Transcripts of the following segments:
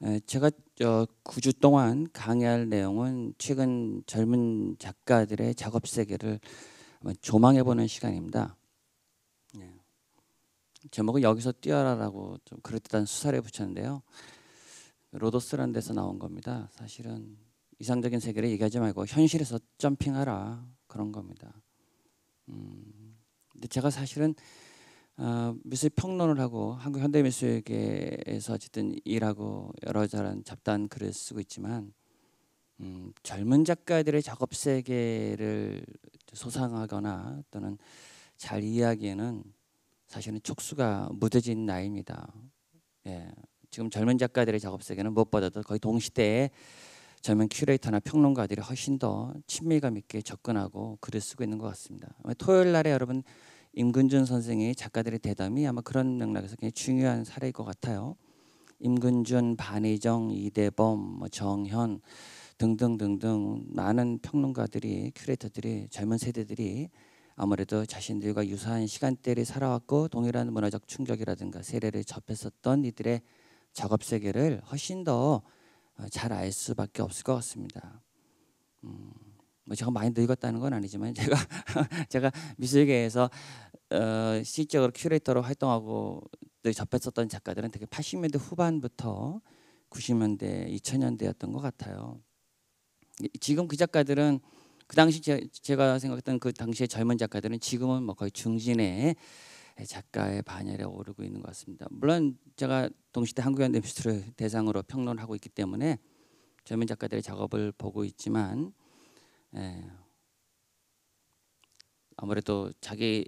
제가 9주 동안 강의할 내용은 최근 젊은 작가들의 작업 세계를 한번 조망해보는 시간입니다. 제목은 여기서 뛰어라라고 좀 그럴듯한 수사를 붙였는데요. 로도스라는 데서 나온 겁니다. 사실은 이상적인 세계를 얘기하지 말고 현실에서 점핑하라 그런 겁니다. 근데 제가 사실은 미술 평론을 하고 한국 현대미술계에서 어쨌든 일하고 여러 잡다한 글을 쓰고 있지만 젊은 작가들의 작업 세계를 소상하거나 또는 잘 이해하기에는 사실은 촉수가 무뎌진 나이입니다. 예, 지금 젊은 작가들의 작업 세계는 무엇보다도 거의 동시대에 젊은 큐레이터나 평론가들이 훨씬 더 친밀감 있게 접근하고 글을 쓰고 있는 것 같습니다. 토요일 날에 여러분 임근준 선생의 작가들의 대담이 아마 그런 맥락에서 굉장히 중요한 사례일 것 같아요. 임근준, 반의정, 이대범, 정현 등등등등 많은 평론가들이 큐레이터들이 젊은 세대들이 아무래도 자신들과 유사한 시간대를 살아왔고 동일한 문화적 충격이라든가 세례를 접했었던 이들의 작업 세계를 훨씬 더 잘 알 수밖에 없을 것 같습니다. 뭐 제가 많이 늙었다는 건 아니지만 제가 미술계에서 실질적으로 큐레이터로 활동하고 접했었던 작가들은 되게 80년대 후반부터 90년대, 2000년대였던 것 같아요. 지금 그 작가들은 그 당시 제가 생각했던 그 당시의 젊은 작가들은 지금은 뭐 거의 중진의 작가의 반열에 오르고 있는 것 같습니다. 물론 제가 동시대 한국현대미술을 대상으로 평론하고 있기 때문에 젊은 작가들의 작업을 보고 있지만 아무래도 자기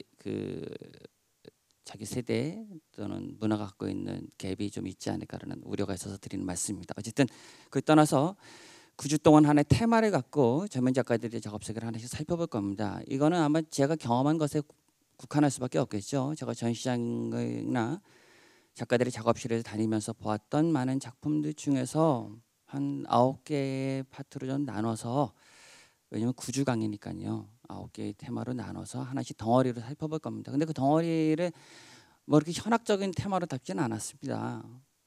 세대 또는 문화가 갖고 있는 갭이 좀 있지 않을까라는 우려가 있어서 드리는 말씀입니다. 어쨌든 그 떠나서 9주 동안 하나의 테마를 갖고 젊은 작가들의 작업 세계를 하나씩 살펴볼 겁니다. 이거는 아마 제가 경험한 것에 국한할 수밖에 없겠죠. 제가 전시장이나 작가들의 작업실에 다니면서 보았던 많은 작품들 중에서 한 9개의 파트로 좀 나눠서, 왜냐면 9주 강의니까요. 9개의 테마로 나눠서 하나씩 덩어리로 살펴볼 겁니다. 근데 그 덩어리를 뭐 이렇게 현학적인 테마로 잡지는 않았습니다.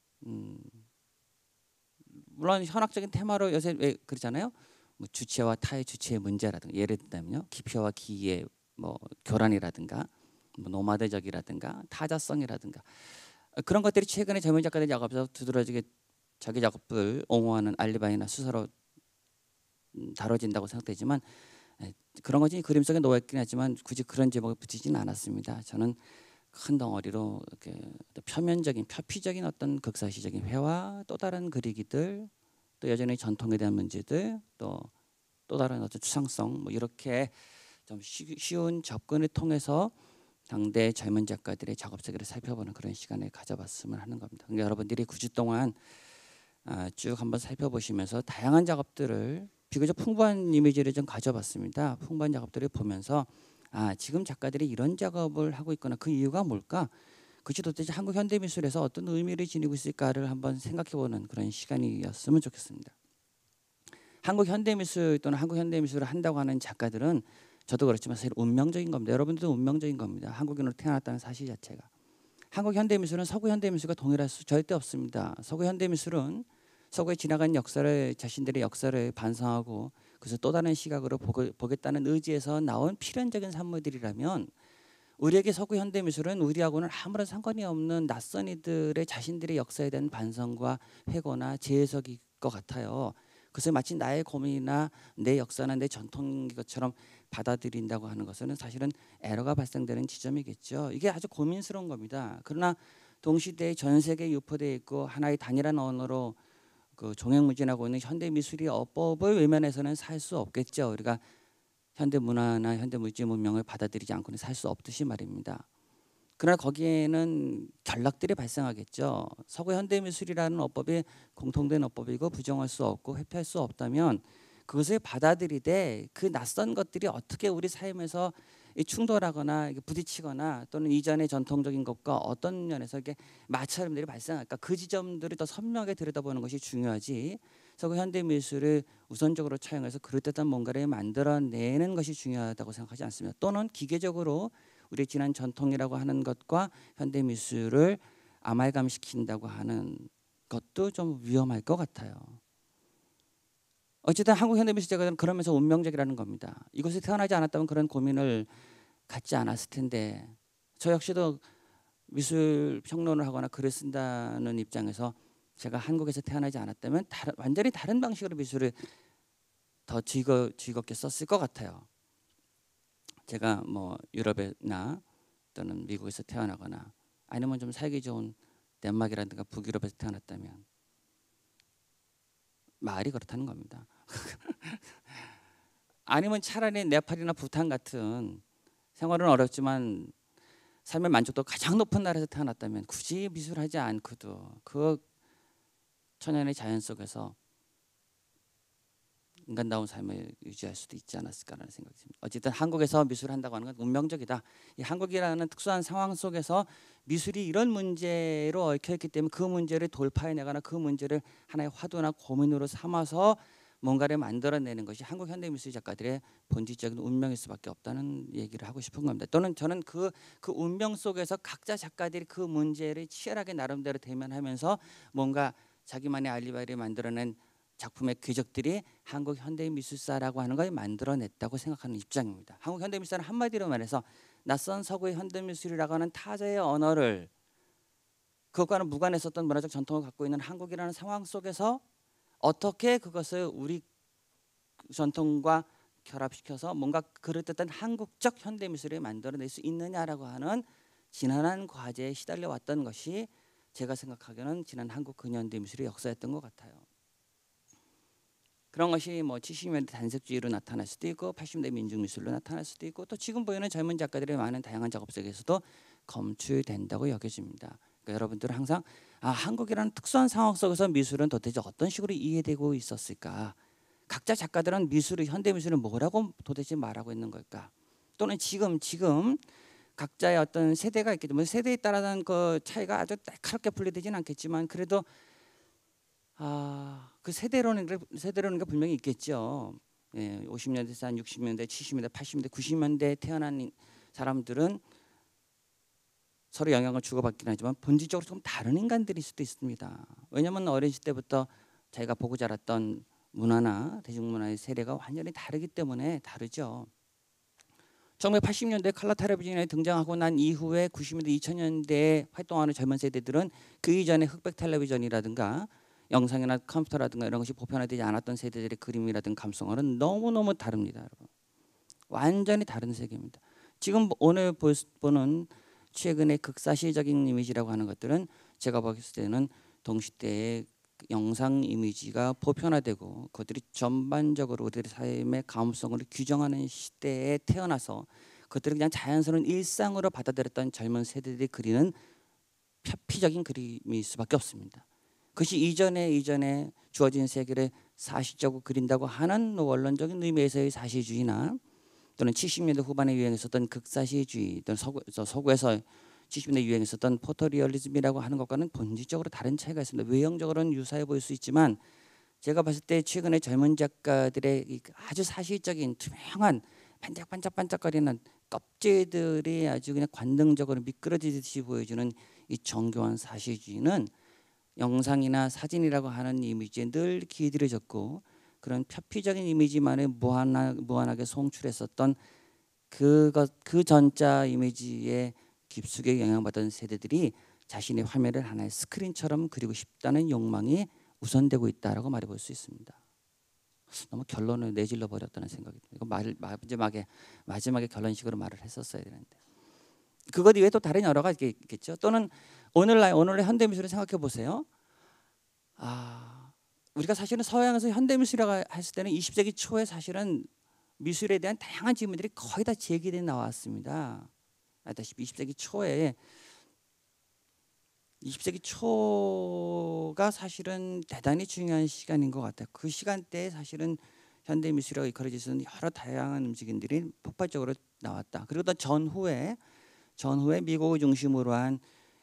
물론 현학적인 테마로 요새 왜 그러잖아요. 뭐 주체와 타의 주체의 문제라든가, 예를 들면요, 기표와 기의 뭐 교란이라든가, 뭐 노마드적이라든가, 타자성이라든가, 그런 것들이 최근에 젊은 작가들 작업에서 두드러지게 자기 작업을 옹호하는 알리바이나 수사로 다뤄진다고 생각되지만, 그런 것이 그림 속에 놓여있긴 하지만 굳이 그런 제목을 붙이지는 않았습니다. 저는 큰 덩어리로 이렇게 표면적인 표피적인 어떤 극사시적인 회화, 또 다른 그리기들, 또 여전히 전통에 대한 문제들, 또 다른 어떤 추상성, 뭐 이렇게 좀 쉬운 접근을 통해서 당대 젊은 작가들의 작업 세계를 살펴보는 그런 시간을 가져봤으면 하는 겁니다. 그러니까 여러분들이 9주 동안 쭉 한번 살펴보시면서 다양한 작업들을 비교적 풍부한 이미지를 좀 가져봤습니다. 풍부한 작업들을 보면서 지금 작가들이 이런 작업을 하고 있거나 그 이유가 뭘까? 그것이 도대체 한국 현대미술에서 어떤 의미를 지니고 있을까를 한번 생각해보는 그런 시간이었으면 좋겠습니다. 한국 현대미술 또는 한국 현대미술을 한다고 하는 작가들은 저도 그렇지만 사실 운명적인 겁니다. 여러분들도 운명적인 겁니다. 한국인으로 태어났다는 사실 자체가. 한국 현대미술은 서구 현대미술과 동일할 수 절대 없습니다. 서구 현대미술은 서구에 지나간 역사를, 자신들의 역사를 반성하고 그래서 또 다른 시각으로 보겠다는 의지에서 나온 필연적인 산물들이라면, 우리에게 서구 현대미술은 우리하고는 아무런 상관이 없는 낯선 이들의 자신들의 역사에 대한 반성과 회고나 재해석일 것 같아요. 그래서 마치 나의 고민이나 내 역사나 내 전통인 것처럼 받아들인다고 하는 것은 사실은 에러가 발생되는 지점이겠죠. 이게 아주 고민스러운 겁니다. 그러나 동시대에 전 세계에 유포되어 있고 하나의 단일한 언어로 그 종횡무진하고 있는 현대미술의 어법을 외면해서는 살 수 없겠죠. 우리가 현대문화나 현대물질 문명을 받아들이지 않고는 살 수 없듯이 말입니다. 그러나 거기에는 결락들이 발생하겠죠. 서구 현대미술이라는 어법이 공통된 어법이고 부정할 수 없고 회피할 수 없다면 그것을 받아들이되 그 낯선 것들이 어떻게 우리 삶에서 충돌하거나 부딪히거나 또는 이전의 전통적인 것과 어떤 면에서 이렇게 마찰들이 발생할까, 그 지점들을 더 선명하게 들여다보는 것이 중요하지, 서구 현대미술을 우선적으로 차용해서 그럴듯한 뭔가를 만들어내는 것이 중요하다고 생각하지 않습니다. 또는 기계적으로 우리 지난 전통이라고 하는 것과 현대미술을 아말감시킨다고 하는 것도 좀 위험할 것 같아요. 어쨌든 한국 현대미술제가 그러면서 운명적이라는 겁니다. 이곳에 태어나지 않았다면 그런 고민을 갖지 않았을 텐데, 저 역시도 미술 평론을 하거나 글을 쓴다는 입장에서 제가 한국에서 태어나지 않았다면 완전히 다른 방식으로 미술을 더 즐겁게 썼을 것 같아요. 제가 뭐 유럽이나 또는 미국에서 태어나거나 아니면 좀 살기 좋은 덴마크라든가 북유럽에서 태어났다면 말이 그렇다는 겁니다. 아니면 차라리 네팔이나 부탄 같은 생활은 어렵지만 삶의 만족도 가장 높은 나라에서 태어났다면 굳이 미술하지 않고도 그 천연의 자연 속에서 인간다운 삶을 유지할 수도 있지 않았을까라는 생각이 듭니다. 어쨌든 한국에서 미술을 한다고 하는 건 운명적이다. 이 한국이라는 특수한 상황 속에서 미술이 이런 문제로 얽혀있기 때문에 그 문제를 돌파해내거나 그 문제를 하나의 화두나 고민으로 삼아서 뭔가를 만들어내는 것이 한국 현대미술 작가들의 본질적인 운명일 수밖에 없다는 얘기를 하고 싶은 겁니다. 또는 저는 그 운명 속에서 각자 작가들이 그 문제를 치열하게 나름대로 대면하면서 뭔가 자기만의 알리바이를 만들어낸 작품의 궤적들이 한국 현대미술사라고 하는 걸 만들어냈다고 생각하는 입장입니다. 한국 현대미술사는 한마디로 말해서 낯선 서구의 현대미술이라고 하는 타자의 언어를 그것과는 무관했었던 문화적 전통을 갖고 있는 한국이라는 상황 속에서 어떻게 그것을 우리 전통과 결합시켜서 뭔가 그럴듯한 한국적 현대미술을 만들어낼 수 있느냐라고 하는 지난한 과제에 시달려왔던 것이 제가 생각하기에는 지난 한국 근현대미술의 역사였던 것 같아요. 그런 것이 뭐 70년대 단색주의로 나타날 수도 있고 80년대 민중미술로 나타날 수도 있고 또 지금 보이는 젊은 작가들의 많은 다양한 작업 속에서도 검출된다고 여겨집니다. 그러니까 여러분들은 항상 한국이라는 특수한 상황 속에서 미술은 도대체 어떤 식으로 이해되고 있었을까? 각자 작가들은 미술을 현대미술을 뭐라고 도대체 말하고 있는 걸까? 또는 지금 각자의 어떤 세대가 있기 때문에 세대에 따라서 그 차이가 아주 날카롭게 분리되지는 않겠지만 그래도 그 세대로는 게 분명히 있겠죠. 예, 50년대, 한 60년대, 70년대, 80년대, 90년대 태어난 사람들은 서로 영향을 주고받긴 하지만 본질적으로 좀 다른 인간들일 수도 있습니다. 왜냐하면 어린 시대부터 자기가 보고 자랐던 문화나 대중문화의 세례가 완전히 다르기 때문에 다르죠. 1980년대 컬러 텔레비전에 등장하고 난 이후에 90년대, 2000년대에 활동하는 젊은 세대들은 그 이전에 흑백 텔레비전이라든가 영상이나 컴퓨터라든가 이런 것이 보편화되지 않았던 세대들의 그림이라든가 감성어는 너무너무 다릅니다. 여러분. 완전히 다른 세계입니다. 지금 오늘 보는 최근의 극사실적인 이미지라고 하는 것들은 제가 봤을 때는 동시대의 영상 이미지가 보편화되고 그것들이 전반적으로 우리들의 삶의 감성을 규정하는 시대에 태어나서 그것들을 그냥 자연스러운 일상으로 받아들였던 젊은 세대들이 그리는 표피적인 그림일 수밖에 없습니다. 그것이 이전에 주어진 세계를 사실적으로 그린다고 하는 원론적인 의미에서의 사실주의나 또는 70년대 후반에 유행했었던 극사실주의 또는 서구에서 70년대 유행했었던 포토리얼리즘이라고 하는 것과는 본질적으로 다른 차이가 있습니다. 외형적으로는 유사해 보일 수 있지만 제가 봤을 때 최근에 젊은 작가들의 아주 사실적인 투명한 반짝반짝거리는 껍질들이 아주 그냥 관능적으로 미끄러지듯이 보여주는 이 정교한 사실주의는 영상이나 사진이라고 하는 이미지에 늘 길들여졌고 그런 표피적인 이미지만을 무한하게 송출했었던 그 전자 이미지에 깊숙이 영향받은 세대들이 자신의 화면을 하나의 스크린처럼 그리고 싶다는 욕망이 우선되고 있다라고 말해볼 수 있습니다. 너무 결론을 내질러 버렸다는 생각이 듭니다. 이거 말을 마지막에 결론식으로 말을 했었어야 되는데 그것 이외에 또 다른 여러 가지 있겠죠. 또는 오늘의 현대미술을 생각해 보세요. 우리가 사실은 서양에서 현대미술이라고 했을 때는 20세기 초에 사실은 미술에 대한 다양한 질문들이 거의 다 제기돼 나왔습니다. 알다시피 20세기 초가 사실은 대단히 중요한 시간인 것 같아요. 그 시간대에 사실은 현대미술이라고 이끌어질 수 있는 여러 다양한 움직임들이 폭발적으로 나왔다. 그리고 또 전후에 미국을 중심으로 한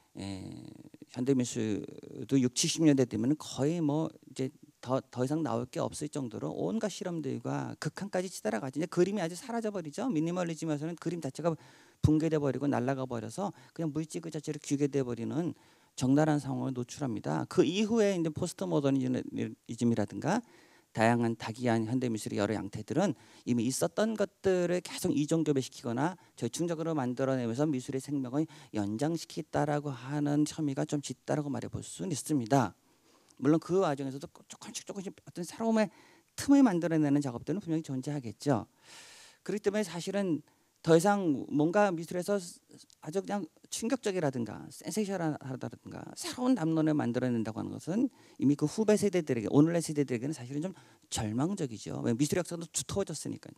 현대미술도 6, 70년대 되면 거의 뭐 이제 더 이상 나올 게 없을 정도로 온갖 실험들과 극한까지 치달아가지. 이제 그림이 아주 사라져 버리죠. 미니멀리즘에서는 그림 자체가 붕괴돼 버리고 날아가 버려서 그냥 물질 그 자체로 규개돼 버리는 적나라한 상황을 노출합니다. 그 이후에 이제 포스트 모더니즘이라든가 다양한 다기한 현대 미술의 여러 양태들은 이미 있었던 것들을 계속 이종교배시키거나 절충적으로 만들어내면서 미술의 생명을 연장시키다라고 하는 혐의가 좀 짙다라고 말해볼 수는 있습니다. 물론 그 과정에서도 조금씩 어떤 새로움의 틈을 만들어내는 작업들은 분명히 존재하겠죠. 그렇기 때문에 사실은 더 이상 뭔가 미술에서 아주 그냥 충격적이라든가 센세이션하다든가 새로운 담론을 만들어낸다고 하는 것은 이미 그 후배 세대들에게, 오늘의 세대들에게는 사실은 좀 절망적이죠. 미술 역사도 두터워졌으니까요.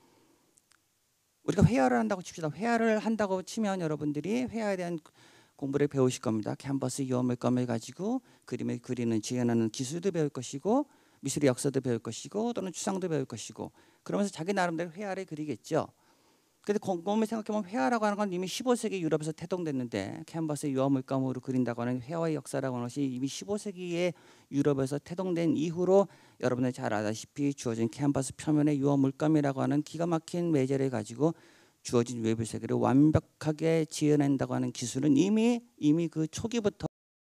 우리가 회화를 한다고 칩시다. 회화를 한다고 치면 여러분들이 회화에 대한 공부를 배우실 겁니다. 캔버스 유화물감을 가지고 그림을 그리는, 지어내는 기술도 배울 것이고 미술의 역사도 배울 것이고 또는 추상도 배울 것이고 그러면서 자기 나름대로 회화를 그리겠죠. 근데 곰곰이 생각해보면 회화라고 하는 건 이미 15세기 유럽에서 태동됐는데 캔버스에 유화물감으로 그린다고 하는 회화의 역사라고 하는 것이 이미 15세기에 유럽에서 태동된 이후로 여러분들 잘 아다시피 주어진 캔버스 표면에 유화물감이라고 하는 기가 막힌 매제를 가지고 주어진 외부 세계를 완벽하게 지어낸다고 하는 기술은 이미 그 초기부터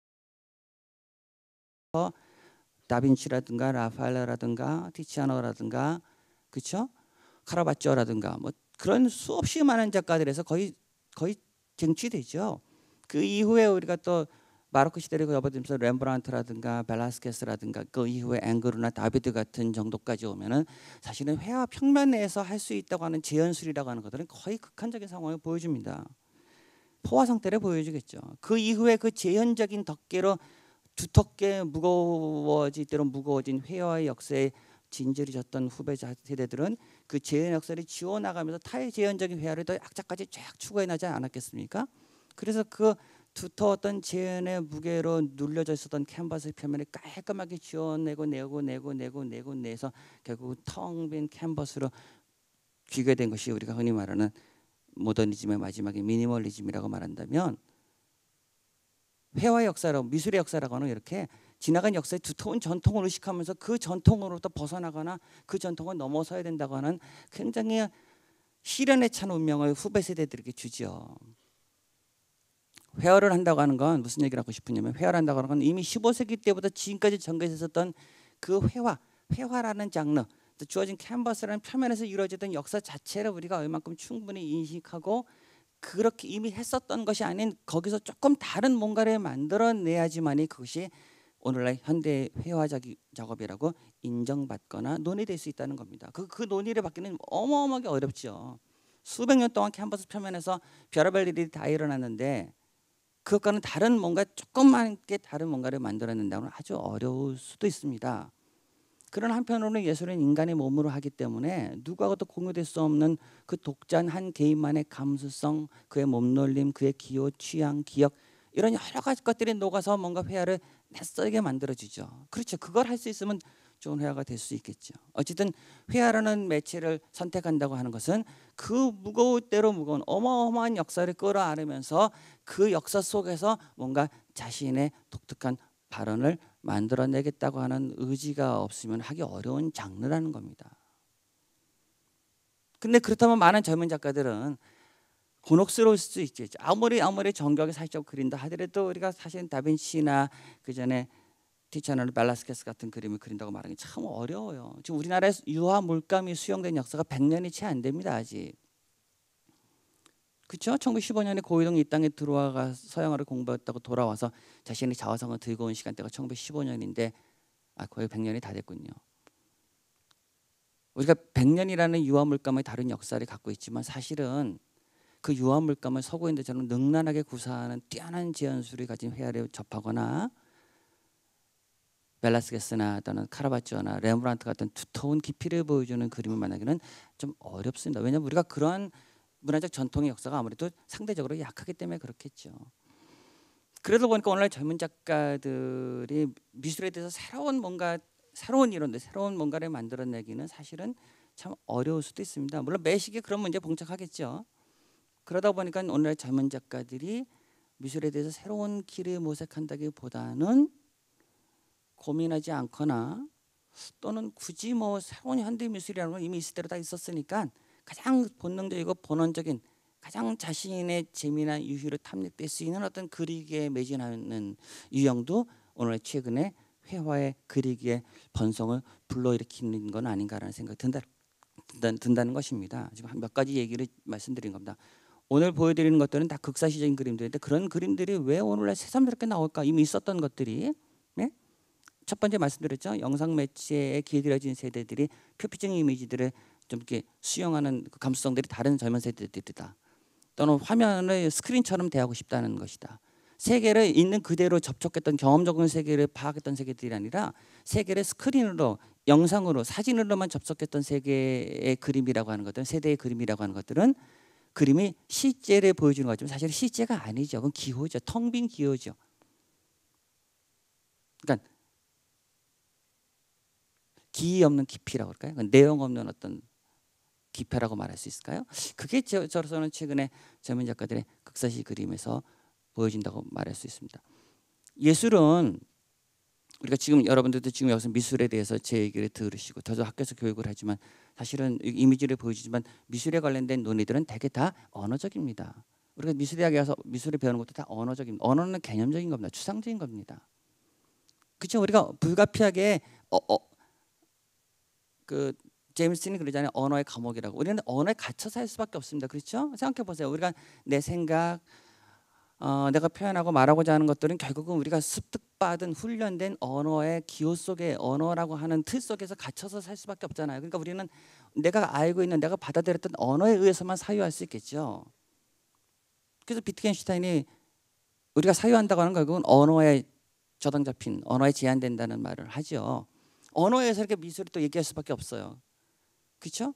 다빈치라든가 라파엘로라든가 티치아노라든가 그렇죠? 카라바초라든가 뭐 그런 수없이 많은 작가들에서 거의 쟁취되죠. 그 이후에 우리가 또 바로크 시대를 접어들면서 렘브란트라든가 벨라스케스라든가 그 이후에 앵그르나 다비드 같은 정도까지 오면은 사실은 회화 평면 내에서 할 수 있다고 하는 재현술이라고 하는 것들은 거의 극한적인 상황을 보여줍니다. 포화 상태를 보여주겠죠. 그 이후에 그 재현적인 덮개로 두텁게 무거워진 회화의 역사에 진저리 졌던 후배 세대들은 그 재현 역사를 지워나가면서 타의 재현적인 회화를 더 악자까지 쫙 추구해 나지 않았겠습니까? 그래서 그 두터웠던 재현의 무게로 눌려져 있었던 캔버스 표면을 깔끔하게 지워내고 내서 결국 텅 빈 캔버스로 귀결된 것이 우리가 흔히 말하는 모더니즘의 마지막에 미니멀리즘이라고 말한다면 회화의 역사라고 미술의 역사라고 하는 이렇게 지나간 역사의 두터운 전통을 의식하면서 그 전통으로부터 벗어나거나 그 전통을 넘어서야 된다고 하는 굉장히 시련에 찬 운명을 후배 세대들에게 주지요. 회화를 한다고 하는 건 무슨 얘기를 하고 싶으냐면 회화를 한다고 하는 건 이미 15세기 때부터 지금까지 전개되어 있었던 그 회화라는 장르 주어진 캔버스라는 표면에서 이루어지던 역사 자체를 우리가 얼만큼 충분히 인식하고 그렇게 이미 했었던 것이 아닌 거기서 조금 다른 뭔가를 만들어내야지만이 그것이 오늘날 현대 회화 작업이라고 인정받거나 논의될 수 있다는 겁니다. 그 논의를 받기는 어마어마하게 어렵죠. 수백 년 동안 캔버스 표면에서 별의별 일이 다 일어났는데 그것과는 다른 뭔가 조금만게 다른 뭔가를 만들어낸다면 아주 어려울 수도 있습니다. 그런 한편으로는 예술은 인간의 몸으로 하기 때문에 누구하고도 공유될 수 없는 그 독자한 한 개인만의 감수성, 그의 몸놀림, 그의 기호, 취향, 기억 이런 여러 가지 것들이 녹아서 뭔가 회화를 낯설게 만들어주죠. 그렇죠. 그걸 할 수 있으면 좋은 회화가 될 수 있겠죠. 어쨌든 회화라는 매체를 선택한다고 하는 것은 그 무거울 대로 무거운 어마어마한 역사를 끌어안으면서 그 역사 속에서 뭔가 자신의 독특한 발언을 만들어내겠다고 하는 의지가 없으면 하기 어려운 장르라는 겁니다. 근데 그렇다면 많은 젊은 작가들은 곤혹스러울 수 있겠죠. 아무리 정교하게 사실적으로 그린다 하더라도 우리가 사실 다빈치나 그 전에 티ziano나 벨라스케스 같은 그림을 그린다고 말하기 참 어려워요. 지금 우리나라에 유화 물감이 수용된 역사가 100년이 채 안 됩니다. 아직. 그렇죠? 1915년에 고이동이 이 땅에 들어와가 서양어를 공부했다고 돌아와서 자신의 자화상을 들고 온 시간대가 1915년인데 거의 100년이 다 됐군요. 우리가 100년이라는 유화 물감의 다른 역사를 갖고 있지만 사실은 그 유화 물감을 서구인들처럼 능란하게 구사하는 뛰어난 재현술을 가진 회화를 접하거나 벨라스케스나 또는 카라바초나 레므란트 같은 두터운 깊이를 보여주는 그림을 만나기는 좀 어렵습니다. 왜냐하면 우리가 그런 문화적 전통의 역사가 아무래도 상대적으로 약하기 때문에 그렇겠죠. 그러다 보니까 오늘날 젊은 작가들이 미술에 대해서 새로운 이론들, 새로운 뭔가를 만들어내기는 사실은 참 어려울 수도 있습니다. 물론 매 시기에 그런 문제 봉착하겠죠. 그러다 보니까 오늘날 젊은 작가들이 미술에 대해서 새로운 길을 모색한다기보다는 고민하지 않거나 또는 굳이 뭐 새로운 현대 미술이라는 건 이미 있을 대로 다 있었으니까 가장 본능적이고 본원적인 가장 자신의 재미나 유희로 탐닉될 수 있는 어떤 그리기에 매진하는 유형도 오늘 최근에 회화의 그리기의 번성을 불러일으키는 건 아닌가라는 생각이 든다는 것입니다. 지금 몇 가지 얘기를 말씀드린 겁니다. 오늘 보여드리는 것들은 다 극사시적인 그림들인데 그런 그림들이 왜 오늘날 새삼스럽게 나올까? 이미 있었던 것들이. 네? 첫 번째 말씀드렸죠. 영상 매체에 길들여진 세대들이 표피적인 이미지들을 좀 이렇게 수용하는 그 감수성들이 다른 젊은 세대들이다. 또는 화면을 스크린처럼 대하고 싶다는 것이다. 세계를 있는 그대로 접촉했던 경험적인 세계를 파악했던 세계들이 아니라 세계를 스크린으로, 영상으로, 사진으로만 접속했던 세계의 그림이라고 하는 것들은, 세대의 그림이라고 하는 것들은 그림이 실제를 보여주는 거지만 사실 실제가 아니죠. 그건 기호죠. 텅 빈 기호죠. 그러니까 기이 없는 깊이라고 할까요? 내용 없는 어떤 기표라고 말할 수 있을까요? 그게 저로서는 최근에 젊은 작가들의 극사시 그림에서 보여진다고 말할 수 있습니다. 예술은 우리가 지금 여러분들도 지금 여기서 미술에 대해서 제 얘기를 들으시고 저도 학교에서 교육을 하지만 사실은 이미지를 보여주지만 미술에 관련된 논의들은 대개 다 언어적입니다. 우리가 미술대학에 가서 미술을 배우는 것도 다 언어적입니다. 언어는 개념적인 겁니다. 추상적인 겁니다. 그렇죠? 우리가 불가피하게 그 제임스틴이 그러잖아요. 언어의 감옥이라고. 우리는 언어에 갇혀 살 수밖에 없습니다. 그렇죠? 생각해 보세요. 우리가 내 생각, 내가 표현하고 말하고자 하는 것들은 결국은 우리가 습득받은 훈련된 언어의 기호 속에, 언어라고 하는 틀 속에서 갇혀서 살 수밖에 없잖아요. 그러니까 우리는 내가 알고 있는, 내가 받아들였던 언어에 의해서만 사유할 수 있겠죠. 그래서 비트겐슈타인이 우리가 사유한다고 하는 건 결국은 언어에 저당 잡힌, 언어에 제한된다는 말을 하죠. 언어에서 이렇게 미술을 또 얘기할 수밖에 없어요. 그렇죠?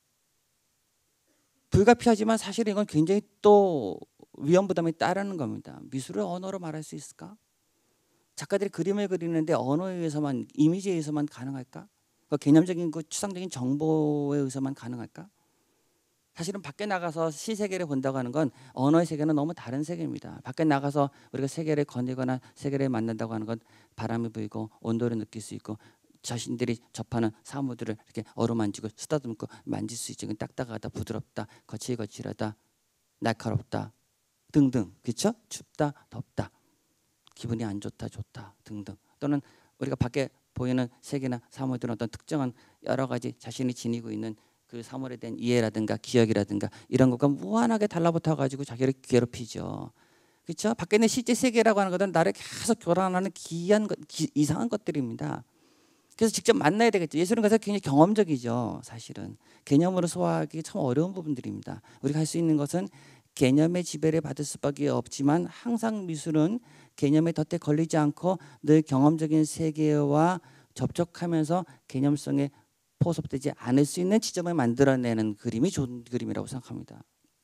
불가피하지만 사실 이건 굉장히 또 위험 부담이 따르는 겁니다. 미술을 언어로 말할 수 있을까? 작가들이 그림을 그리는데 언어에 의해서만, 이미지에 의해서만 가능할까? 그 개념적인 그 추상적인 정보에 의해서만 가능할까? 사실은 밖에 나가서 시세계를 본다고 하는 건 언어의 세계는 너무 다른 세계입니다. 밖에 나가서 우리가 세계를 거니거나 세계를 만난다고 하는 건 바람이 불고 온도를 느낄 수 있고 자신들이 접하는 사물들을 이렇게 어루만지고 쓰다듬고 만질 수 있죠. 딱딱하다, 부드럽다, 거칠거칠하다, 날카롭다 등등. 그렇죠? 춥다, 덥다, 기분이 안 좋다, 좋다 등등. 또는 우리가 밖에 보이는 세계나 사물들은 어떤 특정한 여러 가지 자신이 지니고 있는 그 사물에 대한 이해라든가 기억이라든가 이런 것과 무한하게 달라붙어 가지고 자기를 괴롭히죠. 그렇죠? 밖에 있는 실제 세계라고 하는 것은 나를 계속 교란하는 기이한 것, 이상한 것들입니다. 그래서 직접 만나야 되겠죠. 예술은 그래서 굉장히 경험적이죠. 사실은 개념으로 소화하기 참 어려운 부분들입니다. 우리가 할 수 있는 것은 개념의 지배를 받을 수밖에 없지만 항상 미술은 개념의 덫에 걸리지 않고 늘 경험적인 세계와 접촉하면서 개념성에 포섭되지 않을 수 있는 지점을 만들어내는 그림이 좋은 그림이라고 생각합니다.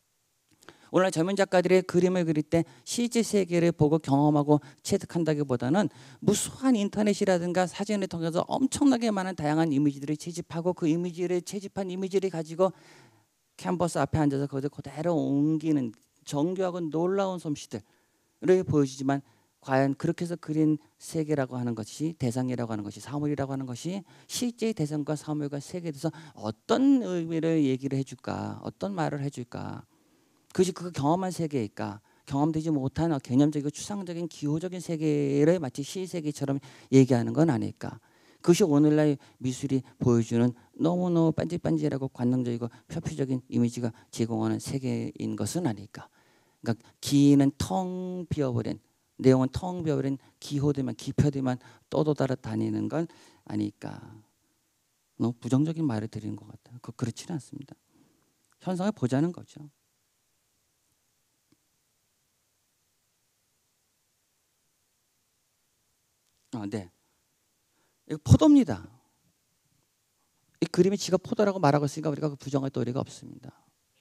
오늘 젊은 작가들의 그림을 그릴 때 실제 세계를 보고 경험하고 체득한다기보다는 무수한 인터넷이라든가 사진을 통해서 엄청나게 많은 다양한 이미지들을 채집하고 그 이미지를 채집한 이미지를 가지고 캔버스 앞에 앉아서 그것을 그대로 옮기는 정교하고 놀라운 솜씨들을 보여주지만 과연 그렇게 해서 그린 세계라고 하는 것이, 대상이라고 하는 것이, 사물이라고 하는 것이 실제의 대상과 사물과 세계에 대해서 어떤 의미를 얘기를 해줄까, 어떤 말을 해줄까, 그것이 그 경험한 세계일까, 경험되지 못한 개념적이고 추상적인 기호적인 세계를 마치 시세계처럼 얘기하는 건 아닐까. 그것이 오늘날 미술이 보여주는 너무너무 반질반질하고 관능적이고 표피적인 이미지가 제공하는 세계인 것은 아닐까. 그러니까 기는 텅 비어버린, 내용은 텅 비어버린 기호들만, 기표들만 떠도달아 다니는 건 아닐까. 너무 부정적인 말을 드리는 것 같아요. 그렇지는 않습니다. 현상을 보자는 거죠. 네. 이거 포도입니다. 이 그림이 지가 포도라고 말하고 있으니까 우리가 그 부정할 도리가 없습니다.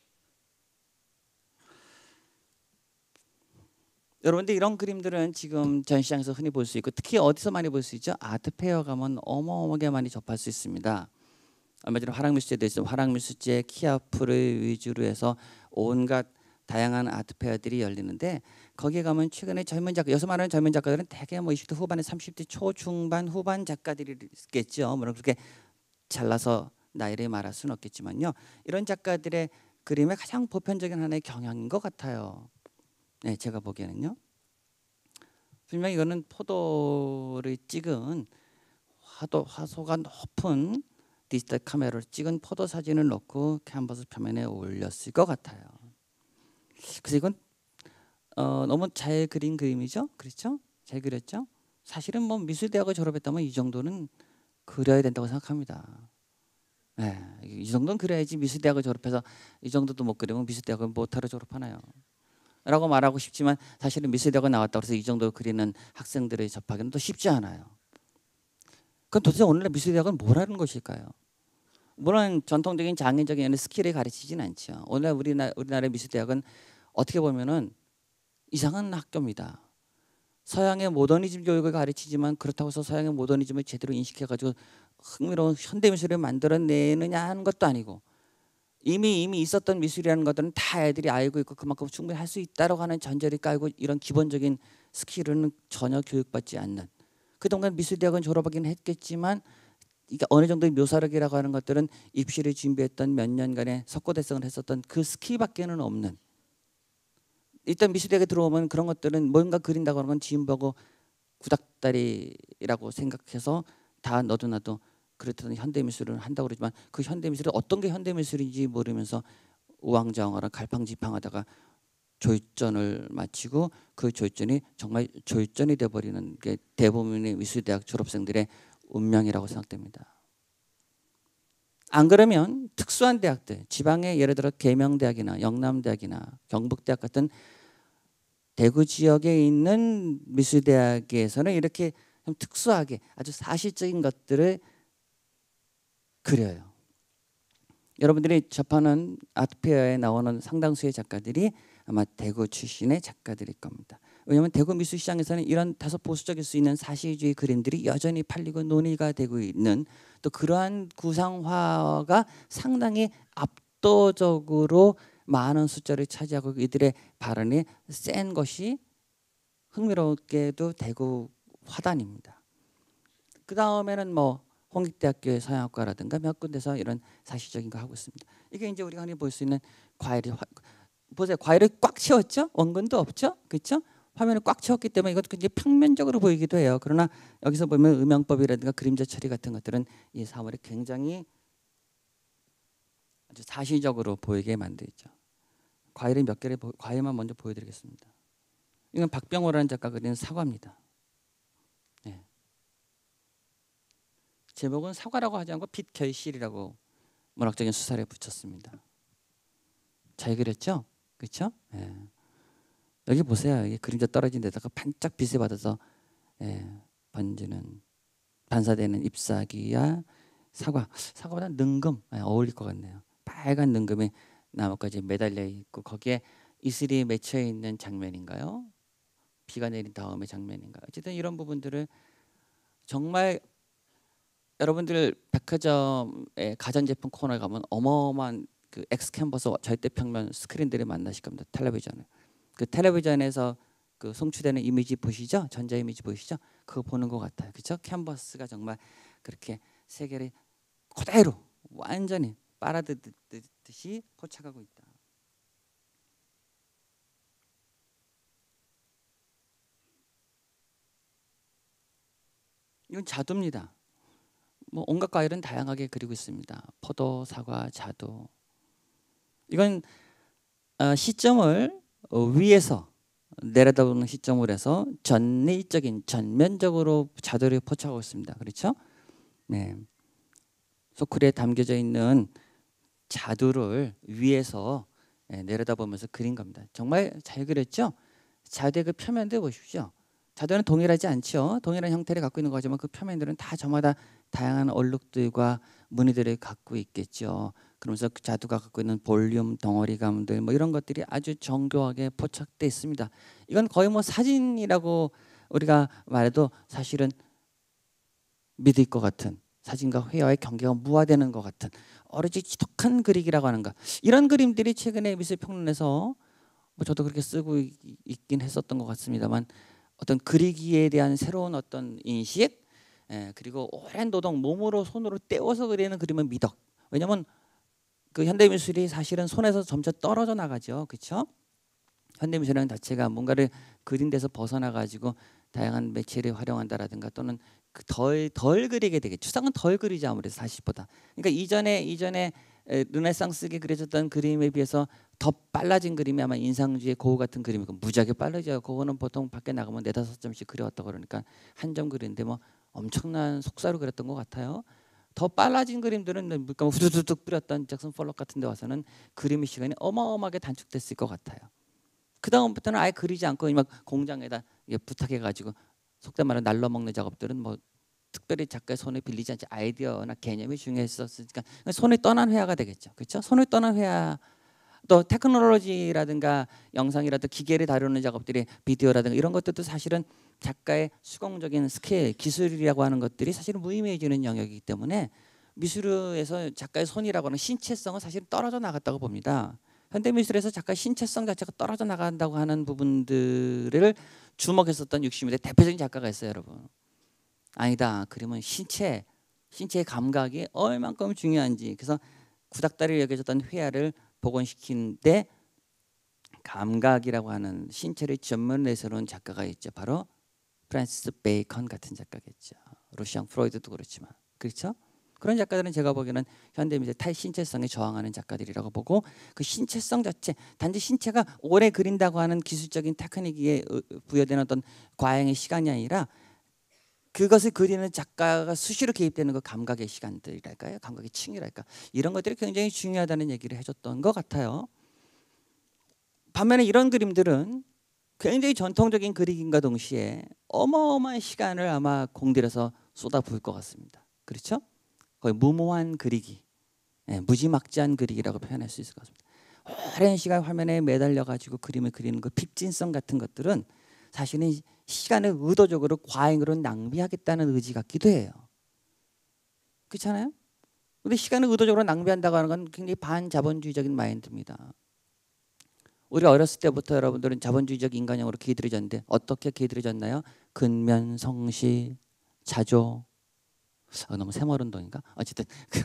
여러분들 이런 그림들은 지금 전시장에서 흔히 볼 수 있고 특히 어디서 많이 볼 수 있죠? 아트페어 가면 어마어마하게 많이 접할 수 있습니다. 얼마 전에 화랑미술제도 있어요. 화랑미술제 키아프를 위주로 해서 온갖 다양한 아트페어들이 열리는데 거기에 가면 최근에 젊은 작가, 여기서 말하는 젊은 작가들은 대개 뭐 20대 후반에 30대 초중반 후반 작가들이겠죠. 물론 그렇게 잘라서 나이를 말할 수는 없겠지만요. 이런 작가들의 그림의 가장 보편적인 하나의 경향인 것 같아요. 네, 제가 보기에는요. 분명히 이거는 포도를 찍은 화소가 높은 디지털 카메라로 찍은 포도 사진을 넣고 캔버스 표면에 올렸을 것 같아요. 그래서 이건 너무 잘 그린 그림이죠, 그렇죠? 잘 그렸죠? 사실은 뭐 미술대학을 졸업했다면 이 정도는 그려야 된다고 생각합니다. 네, 이 정도는 그래야지 미술대학을 졸업해서 이 정도도 못 그리면 미술대학을 못하러 졸업하나요? 라고 말하고 싶지만 사실은 미술대학을 나왔다고 해서 이 정도 그리는 학생들을 접하기는 또 쉽지 않아요. 그럼 도대체 오늘날 미술대학은 뭐라는 것일까요? 물론 전통적인 장인적인 스킬을 가르치진 않죠. 오늘 우리나라의 미술대학은 어떻게 보면은 이상한 학교입니다. 서양의 모더니즘 교육을 가르치지만 그렇다고 해서 서양의 모더니즘을 제대로 인식해가지고 흥미로운 현대미술을 만들어내느냐 하는 것도 아니고 이미 있었던 미술이라는 것들은 다 애들이 알고 있고 그만큼 충분히 할 수 있다라고 하는 전제를 깔고 이런 기본적인 스킬은 전혀 교육받지 않는, 그동안 미술대학은 졸업하긴 했겠지만 이게 어느 정도의 묘사력이라고 하는 것들은 입시를 준비했던 몇 년간의 석고대성을 했었던 그 스킬밖에는 없는, 일단 미술대학에 들어오면 그런 것들은 뭔가 그린다고 하는 건 지음보고 구닥다리라고 생각해서 다 너도 나도 그렇다는 현대미술을 한다고 그러지만 그 현대미술이 어떤 게 현대미술인지 모르면서 우왕좌왕하라 갈팡질팡하다가 조율전을 마치고 그 조율전이 정말 조율전이 돼버리는 게 대부분의 미술대학 졸업생들의 운명이라고 생각됩니다. 안 그러면 특수한 대학들, 지방의 예를 들어 계명대학이나 영남대학이나 경북대학 같은 대구 지역에 있는 미술대학에서는 이렇게 좀 특수하게 아주 사실적인 것들을 그려요. 여러분들이 접하는 아트페어에 나오는 상당수의 작가들이 아마 대구 출신의 작가들일 겁니다. 왜냐하면 대구 미술시장에서는 이런 다소 보수적일 수 있는 사실주의 그림들이 여전히 팔리고 논의가 되고 있는, 또 그러한 구상화가 상당히 압도적으로 많은 숫자를 차지하고 이들의 발언이 센 것이 흥미롭게도 대구 화단입니다. 그 다음에는 뭐 홍익대학교의 서양학과라든가 몇 군데서 이런 사실적인 거 하고 있습니다. 이게 이제 우리가 흔히 볼 수 있는 과일이 보세요. 과일을 꽉 채웠죠. 원근도 없죠. 그렇죠? 화면을 꽉 채웠기 때문에 이것도 굉장히 평면적으로 보이기도 해요. 그러나 여기서 보면 음영법이라든가 그림자 처리 같은 것들은 이 사물이 굉장히 아주 사실적으로 보이게 만들죠. 과일을 몇 개를 과일만 먼저 보여드리겠습니다. 이건 박병호라는 작가가 그린 사과입니다. 네. 제목은 사과라고 하지 않고 빛 결실이라고 문학적인 수사를 붙였습니다. 잘 그렸죠? 그렇죠? 예. 여기 보세요. 이게 그림자 떨어진 데다가 반짝 빛을 받아서 번지는 반사되는 잎사귀야 사과보다 능금 어울릴 것 같네요. 빨간 능금이 나뭇가지에 매달려 있고 거기에 이슬이 맺혀 있는 장면인가요? 비가 내린 다음의 장면인가요? 어쨌든 이런 부분들을 정말 여러분들 백화점의 가전제품 코너에 가면 어마어마한 그 엑스캔버스 절대평면 스크린들을 만나실 겁니다. 텔레비전을. 그 텔레비전에서 그 송출되는 이미지 보시죠? 전자 이미지 보이시죠? 그거 보는 것 같아요. 그렇죠? 캔버스가 정말 그렇게 세계를 그대로 완전히 빨아들듯이 포착하고 있다. 이건 자두입니다. 뭐 온갖 과일은 다양하게 그리고 있습니다. 포도, 사과, 자두. 이건 시점을 위에서 내려다보는 시점을 해서 전리적인 전면적으로 자두를 포착하고 있습니다. 그렇죠? 네. 소쿠리에 담겨져 있는 자두를 위에서 내려다보면서 그린 겁니다. 정말 잘 그렸죠? 자두의 그 표면들 보십시오. 자두는 동일하지 않죠. 동일한 형태를 갖고 있는 거지만 그 표면들은 다 저마다 다양한 얼룩들과 무늬들을 갖고 있겠죠. 그러면서 그 자두가 갖고 있는 볼륨, 덩어리감들 뭐 이런 것들이 아주 정교하게 포착돼 있습니다. 이건 거의 뭐 사진이라고 우리가 말해도 사실은 믿을 것 같은, 사진과 회화의 경계가 무화되는 것 같은 어르지 지독한 그리기라고 하는가, 이런 그림들이 최근에 미술평론에서 뭐 저도 그렇게 쓰고 있긴 했었던 것 같습니다만 어떤 그리기에 대한 새로운 어떤 인식, 그리고 오랜 노동, 몸으로 손으로 떼워서 그리는 그림은 미덕. 왜냐하면 그 현대미술이 사실은 손에서 점차 떨어져 나가죠. 그렇죠? 현대미술이라는 자체가 뭔가를 그린 데서 벗어나 가지고 다양한 매체를 활용한다라든가 또는 덜 그리게 되게 추상은 덜 그리죠. 아무래도 사실보다. 그러니까 이전에 르네상스에 그려졌던 그림에 비해서 더 빨라진 그림이 아마 인상주의 고흐 같은 그림이고 무지하게 빠르죠. 그거는 보통 밖에 나가면 4-5점씩 그려왔다고 그러니까 한 점 그리는데 뭐 엄청난 속사로 그렸던 것 같아요. 더 빨라진 그림들은 물감 후두둑 뿌렸던 잭슨 폴록 같은 데 와서는 그림의 시간이 어마어마하게 단축됐을 것 같아요. 그 다음부터는 아예 그리지 않고 막 공장에다 부탁해가지고 속된 말로 날라먹는 작업들은 뭐 특별히 작가의 손을 빌리지 않지 아이디어나 개념이 중요했었으니까 손을 떠난 회화가 되겠죠. 그렇죠? 손을 떠난 회화 또 테크놀로지라든가 영상이라든가 기계를 다루는 작업들이 비디오라든가 이런 것들도 사실은 작가의 수공적인 스케일, 기술이라고 하는 것들이 사실은 무의미해지는 영역이기 때문에 미술에서 작가의 손이라고 하는 신체성은 사실 떨어져 나갔다고 봅니다. 현대미술에서 작가의 신체성 자체가 떨어져 나간다고 하는 부분들을 주목했었던 60년대 대표적인 작가가 있어요, 여러분. 아니다. 그림은 신체의 감각이 얼만큼 중요한지. 그래서 구닥다리를 여겨졌던 회화를 복원시키는데 감각이라고 하는 신체를 전문으로 내세우는 작가가 있죠. 바로 프란시스 베이컨 같은 작가겠죠. 루시앙 프로이드도 그렇지만. 그렇죠? 그런 작가들은 제가 보기에는 현대미술의 탈신체성에 저항하는 작가들이라고 보고 그 신체성 자체 단지 신체가 오래 그린다고 하는 기술적인 테크닉에 부여되는 어떤 과잉의 시간이 아니라 그것을 그리는 작가가 수시로 개입되는 그 감각의 시간들이랄까요? 감각의 층이랄까? 이런 것들이 굉장히 중요하다는 얘기를 해줬던 것 같아요. 반면에 이런 그림들은 굉장히 전통적인 그리기과 동시에 어마어마한 시간을 아마 공들여서 쏟아부을 것 같습니다. 그렇죠? 거의 무모한 그리기, 무지막지한 그리기라고 표현할 수 있을 것 같습니다. 오랜 시간 화면에 매달려 가지고 그림을 그리는 그 핍진성 같은 것들은 사실은 시간을 의도적으로 과잉으로 낭비하겠다는 의지 같기도 해요. 그렇잖아요? 근데 시간을 의도적으로 낭비한다고 하는 건 굉장히 반자본주의적인 마인드입니다. 우리가 어렸을 때부터 여러분들은 자본주의적 인간형으로 길들여졌는데 어떻게 길들여졌나요? 근면, 성실, 자조. 너무 새마을운동인가? 어쨌든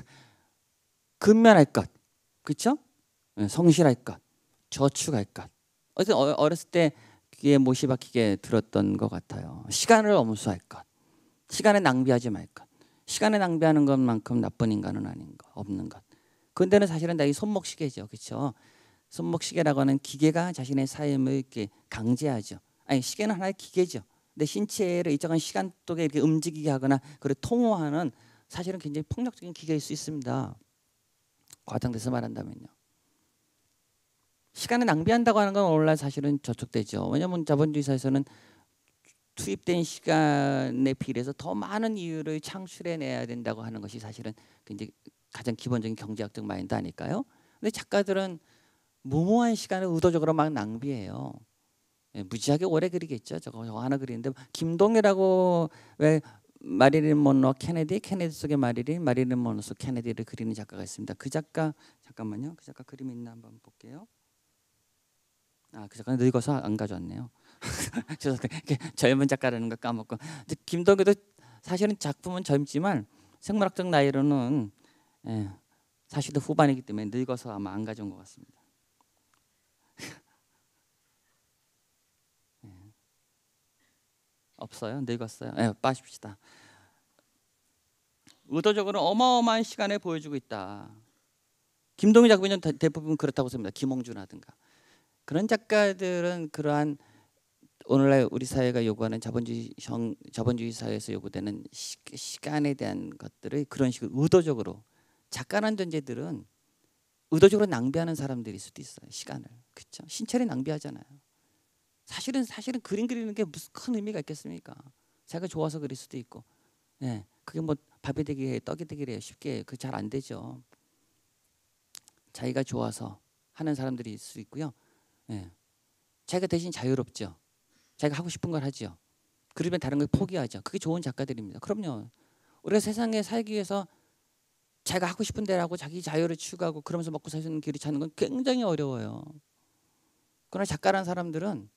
근면할 것, 그렇죠? 성실할 것, 저축할 것. 어쨌든 어렸을 때 귀에 못이 박히게 들었던 것 같아요. 시간을 엄수할 것, 시간을 낭비하지 말 것. 시간을 낭비하는 것만큼 나쁜 인간은 아닌 것, 없는 것. 근데는 사실은 이 손목시계죠, 그렇죠? 손목시계라고 하는 기계가 자신의 삶을 이렇게 강제하죠. 아니 시계는 하나의 기계죠. 근데 신체를 일정한 시간 동에 이렇게 움직이게 하거나 그걸 통호하는 사실은 굉장히 폭력적인 기계일 수 있습니다. 과장돼서 말한다면요. 시간을 낭비한다고 하는 건 오늘날 사실은 저촉되죠. 왜냐하면 자본주의 사회에서는 투입된 시간에 비례해서 더 많은 이유를 창출해내야 된다고 하는 것이 사실은 굉장히 가장 기본적인 경제학적 마인드 아닐까요? 근데 작가들은 무모한 시간을 의도적으로 막 낭비해요. 무지하게 오래 그리겠죠. 저거 하나 그리는데 김동이라고 왜 마릴린 먼로 케네디 속의 마릴린 먼로 속 케네디를 그리는 작가가 있습니다. 그 작가 잠깐만요. 그 작가 그림 있나 한번 볼게요. 그 작가는 늙어서 안 가져왔네요. 젊은 작가라는 걸 까먹고. 김동규도 사실은 작품은 젊지만 생물학적 나이로는 사실은 후반이기 때문에 늙어서 아마 안 가져온 것 같습니다. 없어요? 늙었어요? 빠집시다. 의도적으로 어마어마한 시간을 보여주고 있다. 김동희 작품은 대부분 그렇다고 봅니다. 김홍준이라든가 그런 작가들은 그러한 오늘날 우리 사회가 요구하는 자본주의 사회에서 요구되는 시간에 대한 것들을 그런 식으로 의도적으로 작가라는 존재들은 의도적으로 낭비하는 사람들일 수도 있어요. 시간을. 그렇죠? 신체를 낭비하잖아요. 사실은 그림 그리는 게 무슨 큰 의미가 있겠습니까? 자기가 좋아서 그릴 수도 있고, 그게 뭐 밥이 되기래 떡이 되기래 쉽게 그 잘 안 되죠. 자기가 좋아서 하는 사람들이 있을 수 있고요. 자기가 대신 자유롭죠. 자기가 하고 싶은 걸 하죠. 그러면 다른 걸 포기하죠. 그게 좋은 작가들입니다. 그럼요. 우리가 세상에 살기 위해서 자기가 하고 싶은 대로 하고 자기 자유를 추구하고 그러면서 먹고 살 수 있는 길을 찾는 건 굉장히 어려워요. 그러나 작가라는 사람들은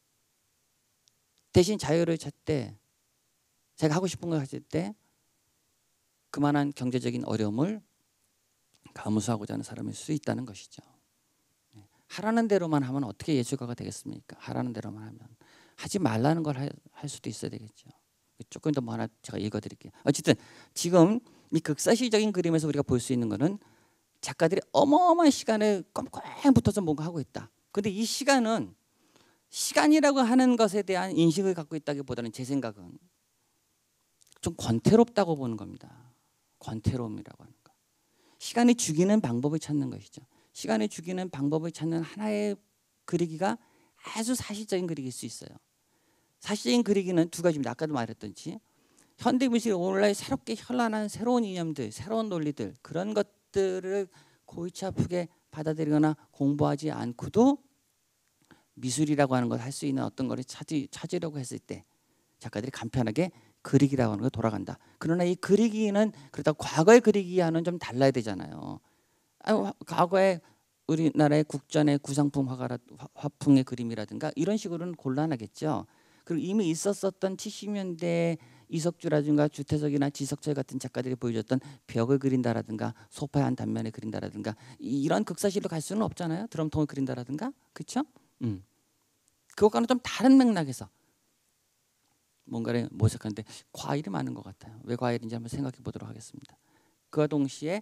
대신 자유를 찾되 자기가 하고 싶은 걸 하실 때 그만한 경제적인 어려움을 감수하고자 하는 사람일 수 있다는 것이죠. 하라는 대로만 하면 어떻게 예술가가 되겠습니까? 하라는 대로만 하면 하지 말라는 걸 할 수도 있어야 되겠죠. 조금 더 뭐 하나 제가 읽어드릴게요. 어쨌든 지금 이 극사시적인 그림에서 우리가 볼 수 있는 거는 작가들이 어마어마한 시간을 꼼꼼히 붙어서 뭔가 하고 있다. 근데 이 시간은 시간이라고 하는 것에 대한 인식을 갖고 있다기보다는 제 생각은 좀 권태롭다고 보는 겁니다. 권태로움이라고 하는 거. 시간이 죽이는 방법을 찾는 것이죠. 시간을 죽이는 방법을 찾는 하나의 그리기가 아주 사실적인 그리기일 수 있어요. 사실적인 그리기는 두 가지입니다. 아까도 말했듯이 현대미술이 오늘날 새롭게 현란한 새로운 이념들, 새로운 논리들 그런 것들을 골치 아프게 받아들이거나 공부하지 않고도 미술이라고 하는 걸 할 수 있는 어떤 거를 찾으려고 했을 때 작가들이 간편하게 그리기라고 하는 거 돌아간다. 그러나 이 그리기는 그렇다고 과거의 그리기와는 좀 달라야 되잖아요. 과거에 우리나라의 국전의 구상품 화풍의 그림이라든가 이런 식으로는 곤란하겠죠. 그리고 이미 있었었던 70년대 이석주라든가 주태석이나 지석철 같은 작가들이 보여줬던 벽을 그린다라든가 소파의 한 단면을 그린다라든가 이런 극사실로 갈 수는 없잖아요. 드럼통을 그린다라든가 그렇죠? 그것과는 좀 다른 맥락에서 뭔가를 모색하는데 과일이 많은 것 같아요. 왜 과일인지 한번 생각해 보도록 하겠습니다. 그와 동시에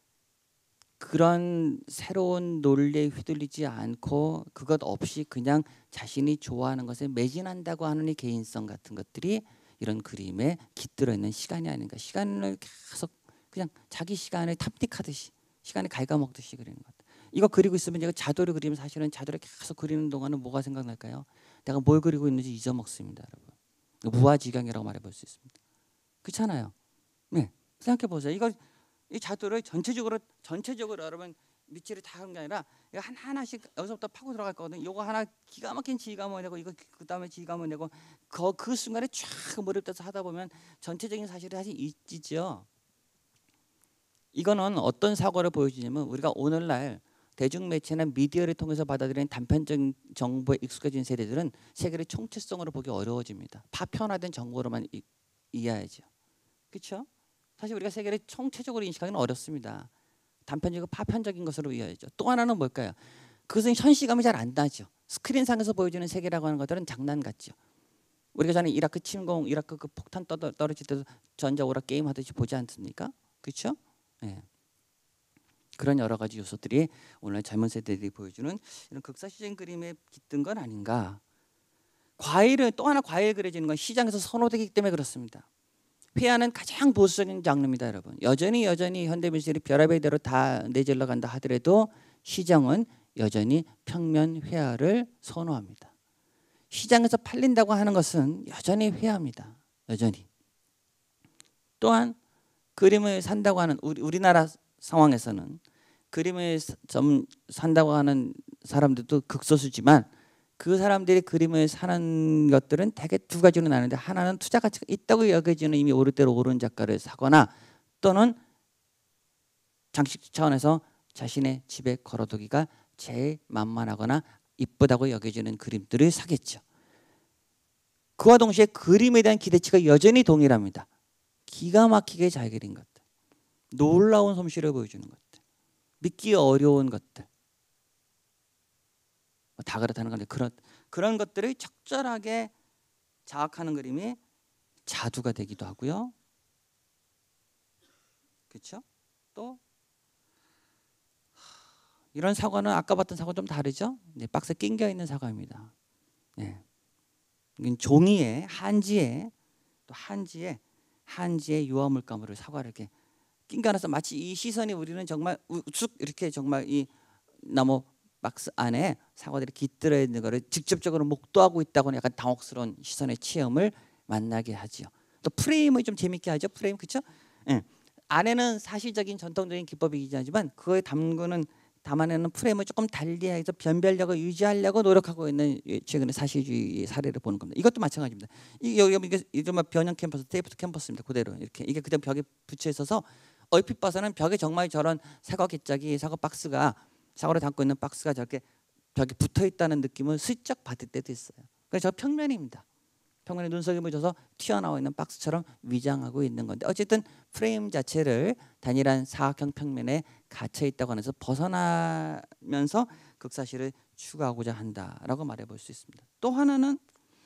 그런 새로운 논리에 휘둘리지 않고 그것 없이 그냥 자신이 좋아하는 것에 매진한다고 하는 이 개인성 같은 것들이 이런 그림에 깃들어 있는 시간이 아닌가. 시간을 계속 그냥 자기 시간을 탐닉하듯이 시간을 갉아먹듯이 그리는 것. 이거 그리고 있으면 제가 자도를 그리면 사실은 자도를 계속 그리는 동안은 뭐가 생각날까요? 내가 뭘 그리고 있는지 잊어먹습니다, 여러분. 무아지경이라고 말해볼 수 있습니다. 그렇잖아요. 네, 생각해 보세요. 이 자도를 전체적으로 여러분 밑줄을 다 하는 게 아니라 이거 하나씩 여기서부터 파고 들어갈 거거든요. 이거 하나 기가 막힌 지감을 내고 이거 그 다음에 지감을 내고 그 순간에 쫙 몰입돼서 하다 보면 전체적인 사실이 사실 잊지죠. 이거는 어떤 사고를 보여주냐면 우리가 오늘날 대중매체나 미디어를 통해서 받아들이는 단편적인 정보에 익숙해진 세대들은 세계를 총체성으로 보기 어려워집니다. 파편화된 정보로만 이해하죠. 그렇죠? 사실 우리가 세계를 총체적으로 인식하기는 어렵습니다. 단편적이고 파편적인 것으로 이해하죠. 또 하나는 뭘까요? 그것은 현시감이 잘 안 나죠. 스크린상에서 보여주는 세계라고 하는 것들은 장난 같죠. 우리가 전에 이라크 침공, 이라크 그 폭탄 떨어질 때도 전자오락 게임 하듯이 보지 않습니까? 그렇죠? 네. 그런 여러 가지 요소들이 오늘 젊은 세대들이 보여주는 이런 극사시적인 그림에 깃든 건 아닌가. 과일은 또 하나 과일 그려지는 건 시장에서 선호되기 때문에 그렇습니다. 회화는 가장 보수적인 장르입니다, 여러분. 여전히 현대미술이 별의별 대로 다 내질러 간다 하더라도 시장은 여전히 평면 회화를 선호합니다. 시장에서 팔린다고 하는 것은 여전히 회화입니다. 여전히. 또한 그림을 산다고 하는 우리나라 상황에서는 그림을 좀 산다고 하는 사람들도 극소수지만 그 사람들이 그림을 사는 것들은 대개 두 가지로 나누는데 하나는 투자 가치가 있다고 여겨지는 이미 오를 대로 오른 작가를 사거나 또는 장식 차원에서 자신의 집에 걸어두기가 제일 만만하거나 이쁘다고 여겨지는 그림들을 사겠죠. 그와 동시에 그림에 대한 기대치가 여전히 동일합니다. 기가 막히게 잘 그린 것들, 놀라운 솜씨를 보여주는 것들, 믿기 어려운 것들 다 그렇다는 건데 그런 것들을 적절하게 자악하는 그림이 자두가 되기도 하고요. 그렇죠? 또 이런 사과는 아까 봤던 사과와 좀 다르죠? 네, 박스에 낑겨 있는 사과입니다. 네. 종이에 한지에 또 한지에 유화물감으로 사과를 이렇게 낑겨놔서 마치 이 시선이 우리는 정말 쑥 이렇게 정말 이 나무 박스 안에 사과들이 깃들어 있는 것을 직접적으로 목도하고 있다고는 약간 당혹스러운 시선의 체험을 만나게 하죠. 또 프레임을 좀 재밌게 하죠. 프레임 그렇죠? 예. 안에는 사실적인 전통적인 기법이긴 하지만 그거에 담아내는 프레임을 조금 달리해서 변별력을 유지하려고 노력하고 있는 최근의 사실주의 사례를 보는 겁니다. 이것도 마찬가지입니다. 이게 이른바 변형 캔버스, 테이프 캔버스입니다. 그대로 이렇게 이게 그대로 벽에 붙여 있어서 얼핏 봐서는 벽에 정말 저런 사과 깃짝이 사과를 담고 있는 박스가 저렇게 벽에 붙어 있다는 느낌을 슬쩍 받을 때도 있어요. 그래서 저 평면입니다. 평면에 눈썹이 묻어서 튀어나와 있는 박스처럼 위장하고 있는 건데 어쨌든 프레임 자체를 단일한 사각형 평면에 갇혀 있다고 하면서 벗어나면서 극사실을 추구하고자 한다라고 말해 볼 수 있습니다. 또 하나는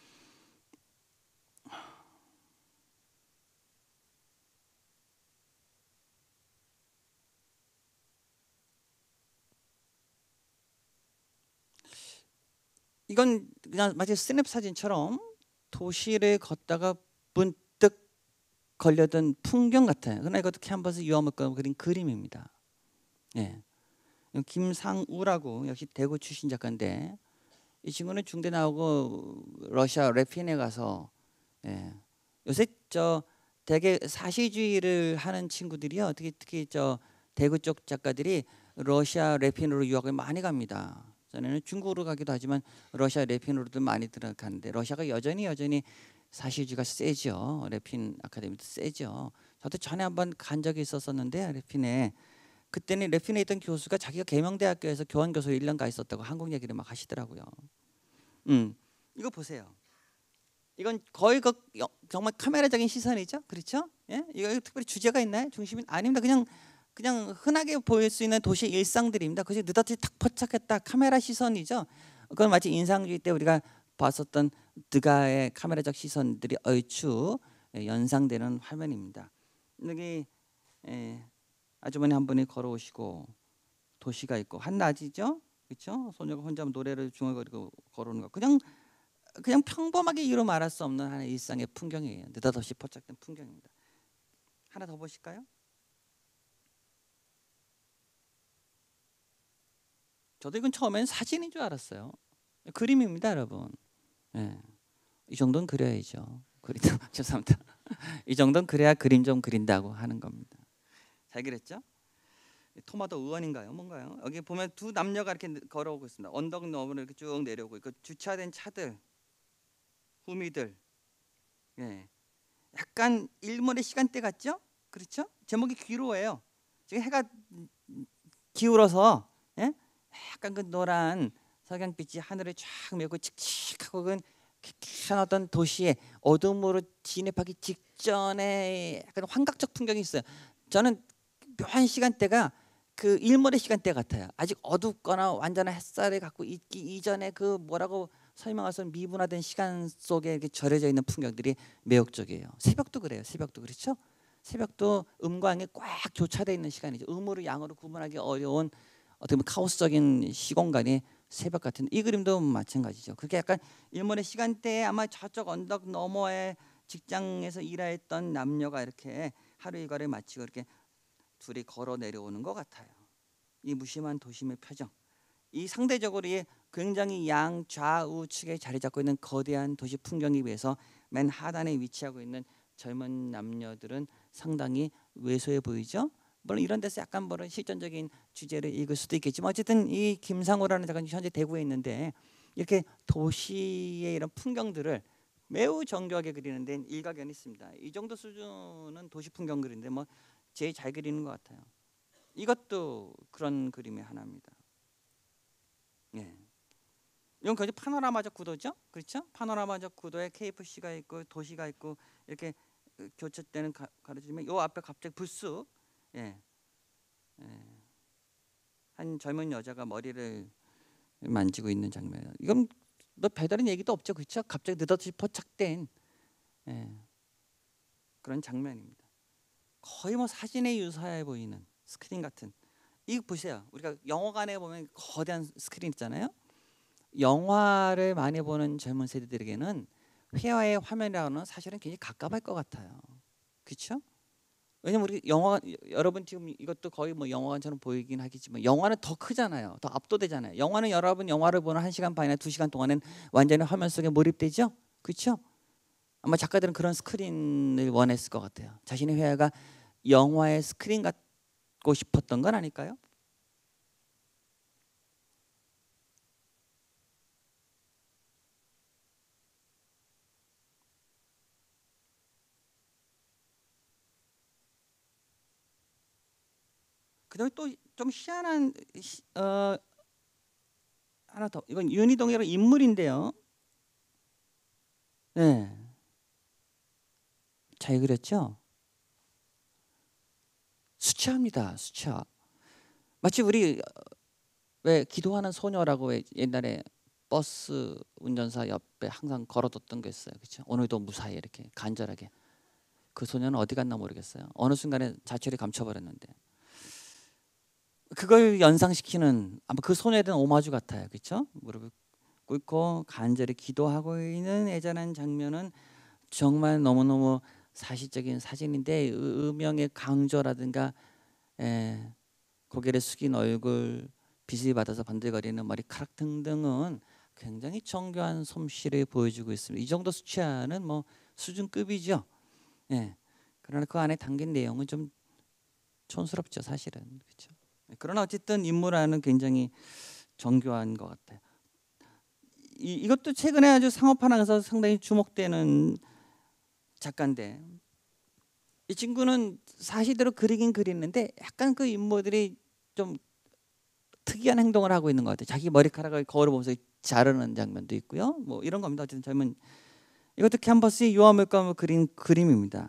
이건 그냥 마치 스냅 사진처럼 도시를 걷다가 문득 걸려든 풍경 같아요. 그러나 이것도 캔버스 유화물감으로 그린 그림입니다. 예. 김상우라고 역시 대구 출신 작가인데 이 친구는 중대 나오고 러시아 레핀에 가서 예. 요새 저 되게 사시주의를 하는 친구들이요. 특히 저 대구 쪽 작가들이 러시아 레핀으로 유학을 많이 갑니다. 전에는 중국으로 가기도 하지만 러시아 레핀으로도 많이 들어가는데 러시아가 여전히 사시주의가 세죠. 레핀 아카데미도 세죠. 저도 전에 한번 간 적이 있었는데 레핀에 그때는 레핀에 있던 교수가 자기가 계명대학교에서 교환 교수로 1년 가 있었다고 한국 얘기를 막 하시더라고요. 이거 보세요. 이건 거의 정말 카메라적인 시선이죠, 그렇죠? 예? 이거 특별히 주제가 있나요? 중심이 아닙니다. 그냥 흔하게 보일 수 있는 도시 일상들입니다. 그것이 느닷없이 탁 포착했다 카메라 시선이죠. 그건 마치 인상주의 때 우리가 봤었던 드가의 카메라적 시선들이 얼추 연상되는 화면입니다. 여기 아주머니 한 분이 걸어오시고 도시가 있고 한낮이죠, 그렇죠? 소녀가 혼자 노래를 중얼거리고 걸어오는 거 그냥 평범하게 이루 말할 수 없는 하나의 일상의 풍경이에요. 느닷없이 포착된 풍경입니다. 하나 더 보실까요? 저도 이건 처음엔 사진인 줄 알았어요. 그림입니다, 여러분. 예. 이 정도는 그려야죠. 죄송합니다. 이 정도는 그래야 그림 좀 그린다고 하는 겁니다. 잘 그렸죠? 토마토 의원인가요? 뭔가요? 여기 보면 두 남녀가 이렇게 걸어오고 있습니다. 언덕 너머로 이렇게 쭉 내려오고 있고 주차된 차들, 후미들, 예, 약간 일몰의 시간대 같죠? 그렇죠? 제목이 귀로예요. 지금 해가 기울어서 예? 약간 그 노란 석양빛이 하늘을 쫙 메고 칙칙하고 그 큰 어떤 도시의 어둠으로 진입하기 직전에 약간 환각적 풍경이 있어요. 저는 묘한 시간대가 그 일몰의 시간대 같아요. 아직 어둡거나 완전한 햇살을 갖고 있기 이전에 그 뭐라고 설명할 수 없는 미분화된 시간 속에 이렇게 절여져 있는 풍경들이 매혹적이에요. 새벽도 그래요. 새벽도 그렇죠. 새벽도 음과 양이 꽉 교차되어 있는 시간이죠. 음으로 양으로 구분하기 어려운 어떻게 보면 카오스적인 시공간이 새벽 같은 이 그림도 마찬가지죠. 그게 약간 일몰의 시간대에 아마 저쪽 언덕 너머에 직장에서 일했던 남녀가 이렇게 하루 일과를 마치고 이렇게 둘이 걸어 내려오는 것 같아요. 이 무심한 도심의 표정, 이 상대적으로 굉장히 양좌우측에 자리 잡고 있는 거대한 도시 풍경에 비해서 맨 하단에 위치하고 있는 젊은 남녀들은 상당히 왜소해 보이죠. 물론 이런 데서 약간 뭐런 실전적인 주제를 읽을 수도 있겠지만 어쨌든 이 김상우라는 작가는 현재 대구에 있는데 이렇게 도시의 이런 풍경들을 매우 정교하게 그리는 데는 일가견이 있습니다. 이 정도 수준은 도시 풍경 그리는데 뭐 제일 잘 그리는 것 같아요. 이것도 그런 그림의 하나입니다. 예. 이건 거의 파노라마적 구도죠, 그렇죠? 파노라마적 구도에 KFC가 있고 도시가 있고 이렇게 교차되는 가르치면 요 앞에 갑자기 불쑥 예. 한 젊은 여자가 머리를 만지고 있는 장면. 이건 뭐 별다른 얘기도 없죠, 그렇죠? 갑자기 느닷없이 포착된 그런 장면입니다. 거의 뭐 사진에 유사해 보이는 스크린 같은. 이거 보세요. 우리가 영화관에 보면 거대한 스크린 있잖아요. 영화를 많이 보는 젊은 세대들에게는 회화의 화면이라는 사실은 굉장히 갑갑할 것 같아요. 그렇죠? 왜냐면 우리 영화 여러분 지금 이것도 거의 뭐 영화관처럼 보이긴 하겠지만 영화는 더 크잖아요. 더 압도되잖아요. 영화는 여러분 영화를 보는 1시간 반이나 2시간 동안은 완전히 화면 속에 몰입되죠. 그렇죠? 아마 작가들은 그런 스크린을 원했을 것 같아요. 자신의 회화가 영화의 스크린 같고 싶었던 건 아닐까요? 그다음에 또 좀 희한한 하나 더. 이건 윤희동이라는 인물인데요. 네. 잘 그렸죠? 수치합니다. 수치화. 마치 우리 왜 기도하는 소녀라고 왜 옛날에 버스 운전사 옆에 항상 걸어뒀던 게 있어요. 그렇죠? 오늘도 무사히 이렇게 간절하게. 그 소녀는 어디 갔나 모르겠어요. 어느 순간에 자취를 감춰버렸는데 그걸 연상시키는 아마 그 소녀에 대한 오마주 같아요. 그렇죠? 무릎을 꿇고 간절히 기도하고 있는 애잔한 장면은 정말 너무너무 사실적인 사진인데 음영의 강조라든가 고개를 숙인 얼굴, 빛을 받아서 번들거리는 머리카락 등등은 굉장히 정교한 솜씨를 보여주고 있습니다. 이 정도 수치화는 뭐 수준급이죠. 예. 그러나 그 안에 담긴 내용은 좀 촌스럽죠, 사실은. 그렇죠. 그러나 어쨌든 인물화는 굉장히 정교한 것 같아요. 이것도 최근에 아주 상업화나가서 상당히 주목되는 작가인데 이 친구는 사실대로 그리긴 그리는데 약간 그 인물들이 좀 특이한 행동을 하고 있는 것 같아요. 자기 머리카락을 거울을 보면서 자르는 장면도 있고요. 뭐 이런 겁니다. 어쨌든 젊은 이것도 캔버스에 유화물감을 그린 그림입니다.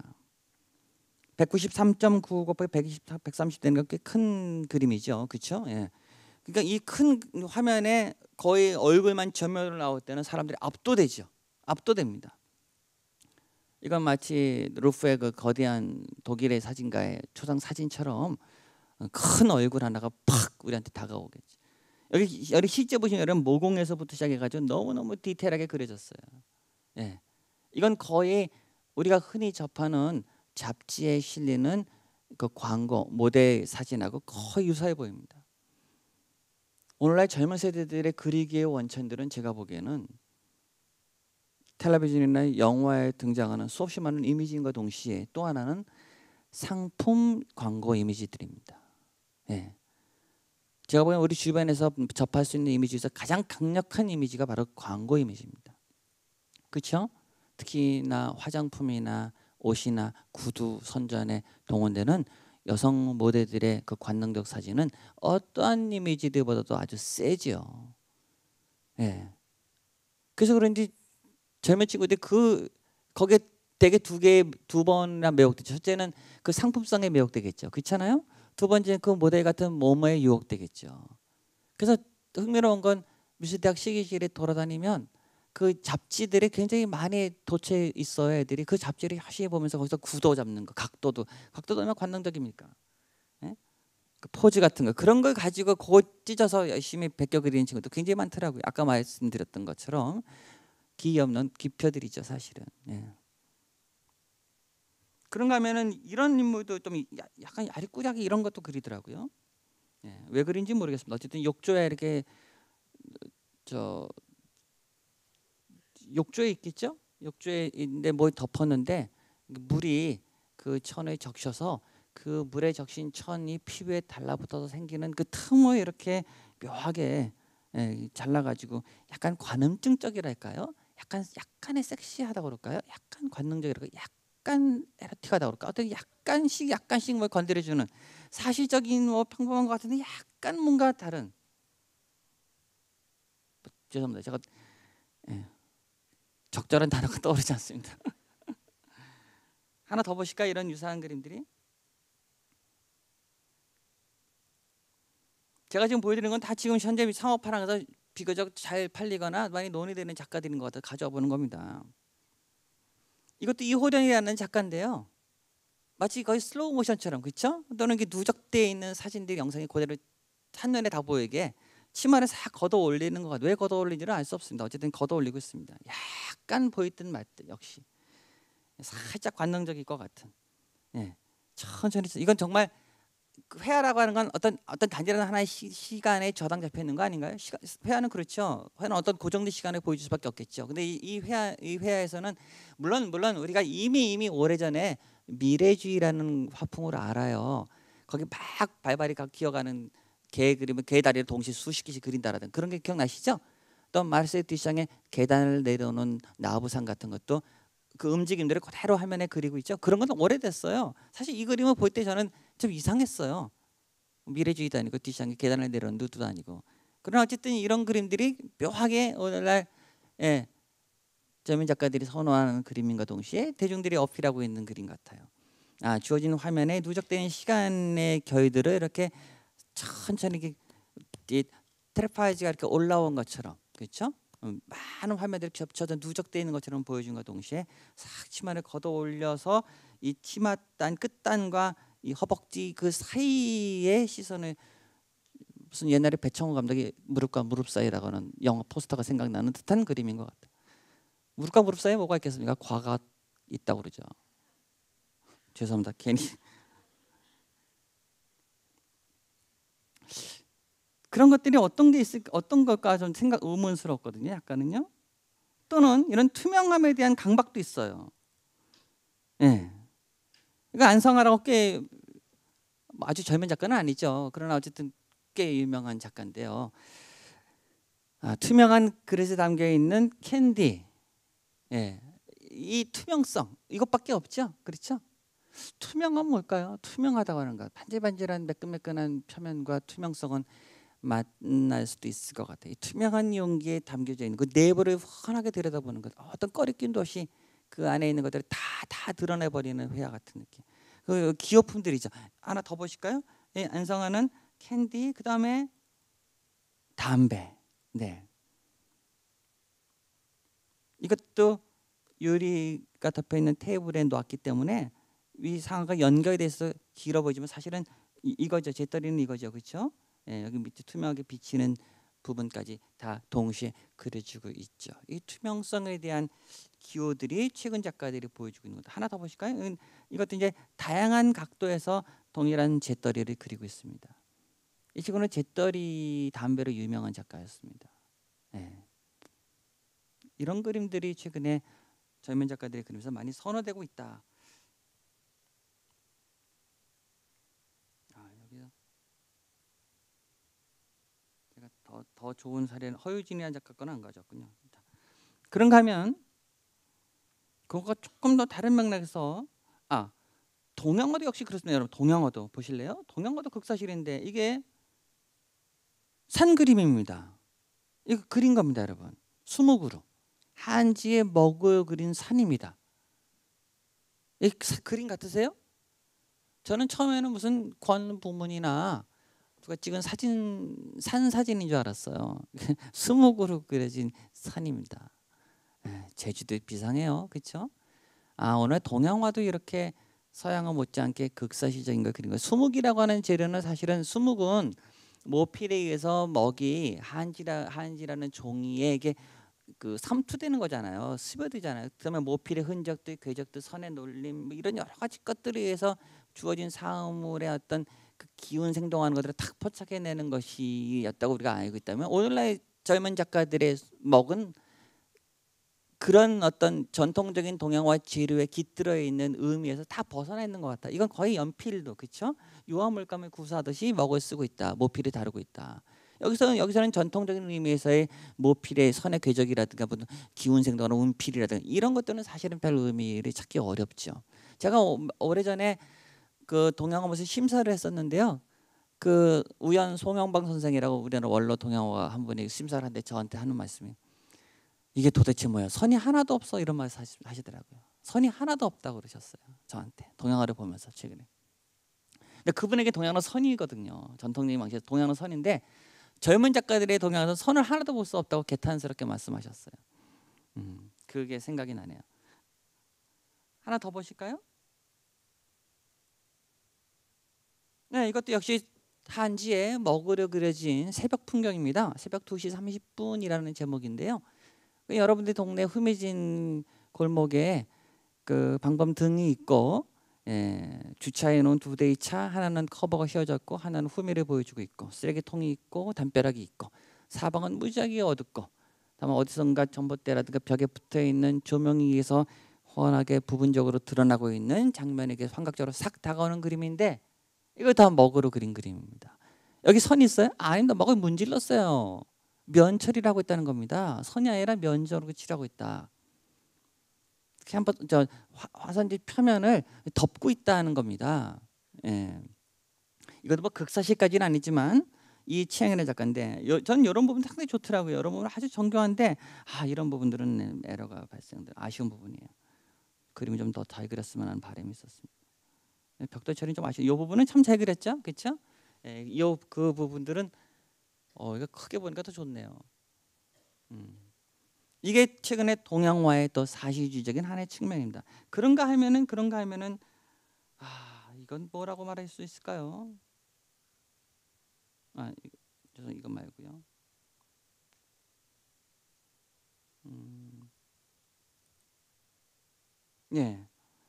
193.9 곱하기 124, 130 되는 게 꽤 큰 그림이죠. 그렇죠? 예. 그러니까 이 큰 화면에 거의 얼굴만 전면으로 나올 때는 사람들이 압도되죠. 압도됩니다. 이건 마치 루프의 그 거대한 독일의 사진가의 초상 사진처럼 큰 얼굴 하나가 팍 우리한테 다가오겠지. 여기 실제 보시면 여러분 모공에서부터 시작해가지고 너무너무 디테일하게 그려졌어요. 예. 이건 거의 우리가 흔히 접하는 잡지에 실리는 그 광고 모델 사진하고 거의 유사해 보입니다. 오늘날 젊은 세대들의 그리기의 원천들은 제가 보기에는 텔레비전이나 영화에 등장하는 수없이 많은 이미지인과 동시에 또 하나는 상품 광고 이미지들입니다. 예. 제가 보기엔 우리 주변에서 접할 수 있는 이미지 중에서 가장 강력한 이미지가 바로 광고 이미지입니다. 그렇죠? 특히나 화장품이나 옷이나 구두 선전에 동원되는 여성 모델들의 그 관능적 사진은 어떠한 이미지들보다도 아주 세죠. 예. 그래서 그런지 젊은 친구들이 거기에 되게 두 번이나 매혹되죠. 첫째는 그 상품성에 매혹되겠죠. 그렇잖아요. 두 번째는 그 모델 같은 몸에 유혹되겠죠. 그래서 흥미로운 건 미술대학 실기실에 돌아다니면 그 잡지들이 굉장히 많이 도체 있어요. 애들이 그 잡지를 열심히 보면서 거기서 구도 잡는 거, 각도도 얼마나 관능적입니까? 예? 그 포즈 같은 거 그런 걸 가지고 그거 찢어서 열심히 베껴 그리는 친구도 굉장히 많더라고요. 아까 말씀드렸던 것처럼 기이 없는 기표들이죠, 사실은. 예. 그런가 하면은 이런 인물도 좀 약간 야리꾸리하게 이런 것도 그리더라고요. 예. 왜 그린지 모르겠습니다. 어쨌든 욕조에 이렇게 저 욕조에 있겠죠? 욕조에 있는데 뭘 덮었는데 물이 그 천에 적셔서 그 물에 적신 천이 피부에 달라붙어서 생기는 그 틈을 이렇게 묘하게 잘라가지고 약간 관음증적이랄까요? 약간의 섹시하다고 그럴까요? 약간 관능적이랄까? 약간 에로틱하다고 그럴까? 어떤 약간씩 뭘 건드려주는 사실적인 뭐 평범한 것 같은데 약간 뭔가 다른. 죄송합니다. 제가 적절한 단어가 떠오르지 않습니다. 하나 더 보실까? 이런 유사한 그림들이. 제가 지금 보여드리는 건 다 지금 현재 상업화랑에서 비교적 잘 팔리거나 많이 논의되는 작가들인 것 같아서 가져와 보는 겁니다. 이것도 이호련이라는 작가인데요. 마치 거의 슬로우 모션처럼, 그렇죠? 또는 이게 누적되어 있는 사진들 영상이 그대로 한눈에 다 보이게 치마를 싹 걷어 올리는 것 같아요. 왜 걷어 올리는지는 알 수 없습니다. 어쨌든 걷어 올리고 있습니다. 약간 보이듯 말듯 역시 살짝 관능적일 것 같은. 예. 천천히 이건 정말 그 회화라고 하는 건 어떤 단일한 하나의 시간에 저당 잡혀 있는 거 아닌가요? 회화는 그렇죠. 회화는 어떤 고정된 시간을 보여줄 수밖에 없겠죠. 근데 이 회화에서는 물론 우리가 이미 오래전에 미래주의라는 화풍을 알아요. 거기 막 발발이 기어가는 개 그리면 개 다리를 동시에 수십 개씩 그린다라든 그런 게 기억나시죠? 또 마르세유 듀샹의 계단을 내려오는 나우부상 같은 것도 그 움직임들을 그대로 화면에 그리고 있죠. 그런 건 오래됐어요. 사실 이 그림을 볼 때 저는 좀 이상했어요. 미래주의도 아니고 뒷샹이 계단을 내려오는 누드도 아니고. 그러나 어쨌든 이런 그림들이 묘하게 오늘날 젊은 작가들이 선호하는 그림인과 동시에 대중들이 어필하고 있는 그림 같아요. 주어진 화면에 누적된 시간의 결들을 이렇게 천천히 이렇게 트래파이즈가 이렇게 올라온 것처럼, 그렇죠? 많은 화면들이 겹쳐져 누적되어 있는 것처럼 보여준과 동시에 싹 치마를 걷어 올려서 이 치마 단 끝단과 이 허벅지 그 사이에 시선을, 무슨 옛날에 배청호 감독이 무릎과 무릎 사이라고 하는 영화 포스터가 생각나는 듯한 그림인 것 같아요. 무릎과 무릎 사이에 뭐가 있겠습니까? 과가 있다고 그러죠. 죄송합니다. 괜히 그런 것들이 어떤 게 있을, 어떤 걸까 좀 의문스럽거든요. 약간은요. 또는 이런 투명함에 대한 강박도 있어요. 예. 그러니까 안성화라고 꽤 아주 젊은 작가는 아니죠. 그러나 어쨌든 꽤 유명한 작가인데요. 투명한 그릇에 담겨 있는 캔디. 예. 이 투명성 이것밖에 없죠. 그렇죠? 투명한 뭘까요? 투명하다고 하는 것. 반질반질한 매끈매끈한 표면과 투명성은 만날 수도 있을 것 같아요. 이 투명한 용기에 담겨져 있는 그 내부를 환하게 들여다보는 것, 어떤 꺼리낌도 없이 그 안에 있는 것들을 다 드러내버리는 회화 같은 느낌. 그 기호품들이죠. 하나 더 보실까요? 예, 안성화는 캔디, 그 다음에 담배. 네. 이것도 유리가 덮여 있는 테이블에 놓았기 때문에 위 상하가 연결이 돼서 길어 보이지만 사실은 이거죠. 재떨이는 이거죠, 그렇죠? 예, 여기 밑에 투명하게 비치는 부분까지 다 동시에 그려주고 있죠. 이 투명성에 대한 기호들이 최근 작가들이 보여주고 있는 것. 하나 더 보실까요? 이것도 이제 다양한 각도에서 동일한 재떨이를 그리고 있습니다. 이 친구는 재떨이 담배로 유명한 작가였습니다. 예. 이런 그림들이 최근에 젊은 작가들의 그림에서 많이 선호되고 있다. 여기서 제가 더 좋은 사례는 허유진이라는 작가 거는 안 가져왔군요. 그런가 하면 그거가 조금 더 다른 맥락에서 동양어도 역시 그렇습니다. 여러분 동양어도 보실래요? 동양어도 극사실인데 이게 산 그림입니다. 이거 그린 겁니다, 여러분. 수묵으로 한지의 먹을 그린 산입니다. 이 그림 같으세요? 저는 처음에는 무슨 권 부문이나 누가 찍은 산 사진인 줄 알았어요. 수묵으로 그려진 산입니다. 제주도 비상해요, 그렇죠? 오늘 동양화도 이렇게 서양어 못지않게 극사시적인 걸 그린 거예요. 수묵이라고 하는 재료는 사실은 수묵은 모필에 의해서 먹이 한지라는 종이에 이게 그 삼투되는 거잖아요. 스며들잖아요. 그다음에 모필의 흔적들, 궤적들, 선의 놀림 뭐 이런 여러 가지 것들에 의해서 주어진 사물의 어떤 그 기운 생동하는 것들을 탁 포착해내는 것이었다고 우리가 알고 있다면 오늘날 젊은 작가들의 먹은 그런 어떤 전통적인 동양화 재료에 깃들어 있는 의미에서 다 벗어나 있는 것 같다. 이건 거의 연필도 그렇죠? 유화물감을 구사하듯이 먹을 쓰고 있다. 모필을 다루고 있다. 여기서는 전통적인 의미에서의 모필의 선의 궤적이라든가 기운 생동하는 운필이라든가 이런 것들은 사실은 별 의미를 찾기 어렵죠. 제가 오래전에 그 동양화 무슨 심사를 했었는데요. 그 우연 송영방 선생이라고 우리나라 원로 동양화 한 분이 심사를 하는데 저한테 하는 말씀이 이게 도대체 뭐야? 선이 하나도 없어 이런 말 하시더라고요. 선이 하나도 없다고 그러셨어요. 저한테 동양화를 보면서 최근에. 근데 그분에게 동양화는 선이거든요. 전통적인 방식에서 동양화는 선인데 젊은 작가들의 동양화는 선을 하나도 볼 수 없다고 개탄스럽게 말씀하셨어요. 그게 생각이 나네요. 하나 더 보실까요? 네, 이것도 역시 한지에 먹으려 그려진 새벽 풍경입니다. 새벽 2시 30분이라는 제목인데요. 여러분들 동네 흐미진 골목에 그 방범등이 있고 주차해 놓은 두 대의 차, 하나는 커버가 휘어졌고 하나는 후미를 보여주고 있고 쓰레기통이 있고 담벼락이 있고 사방은 무지하게 어둡고 다만 어디선가 전봇대라든가 벽에 붙어 있는 조명에 의해서 훤하게 부분적으로 드러나고 있는 장면에게 환각적으로 싹 다가오는 그림인데 이거 다 먹으로 그린 그림입니다. 여기 선 있어요? 아닙니다. 먹을 문질렀어요. 면처리라고 있다는 겁니다. 선이 아니라 면적으로 칠하고 있다. 한번 화산지 표면을 덮고 있다는 겁니다. 예. 이것도 뭐 극사실까지는 아니지만 이 치양이라는 작가인데 저는 이런 부분 상당히 좋더라고요. 이런 부분 아주 정교한데 이런 부분들은 에러가 발생돼 아쉬운 부분이에요. 그림이 좀 더 잘 그렸으면 하는 바람이 있었습니다. 벽돌 처리는 좀 아쉬워. 이 부분은 참 잘 그렸죠, 그렇죠? 그 부분들은 이거 크게 보니까 더 좋네요. 이게 최근에 동양화의 또 사실주의적인 하나의 측면입니다. 그런가 하면은 이건 뭐라고 말할 수 있을까요? 이거 말고요. 예.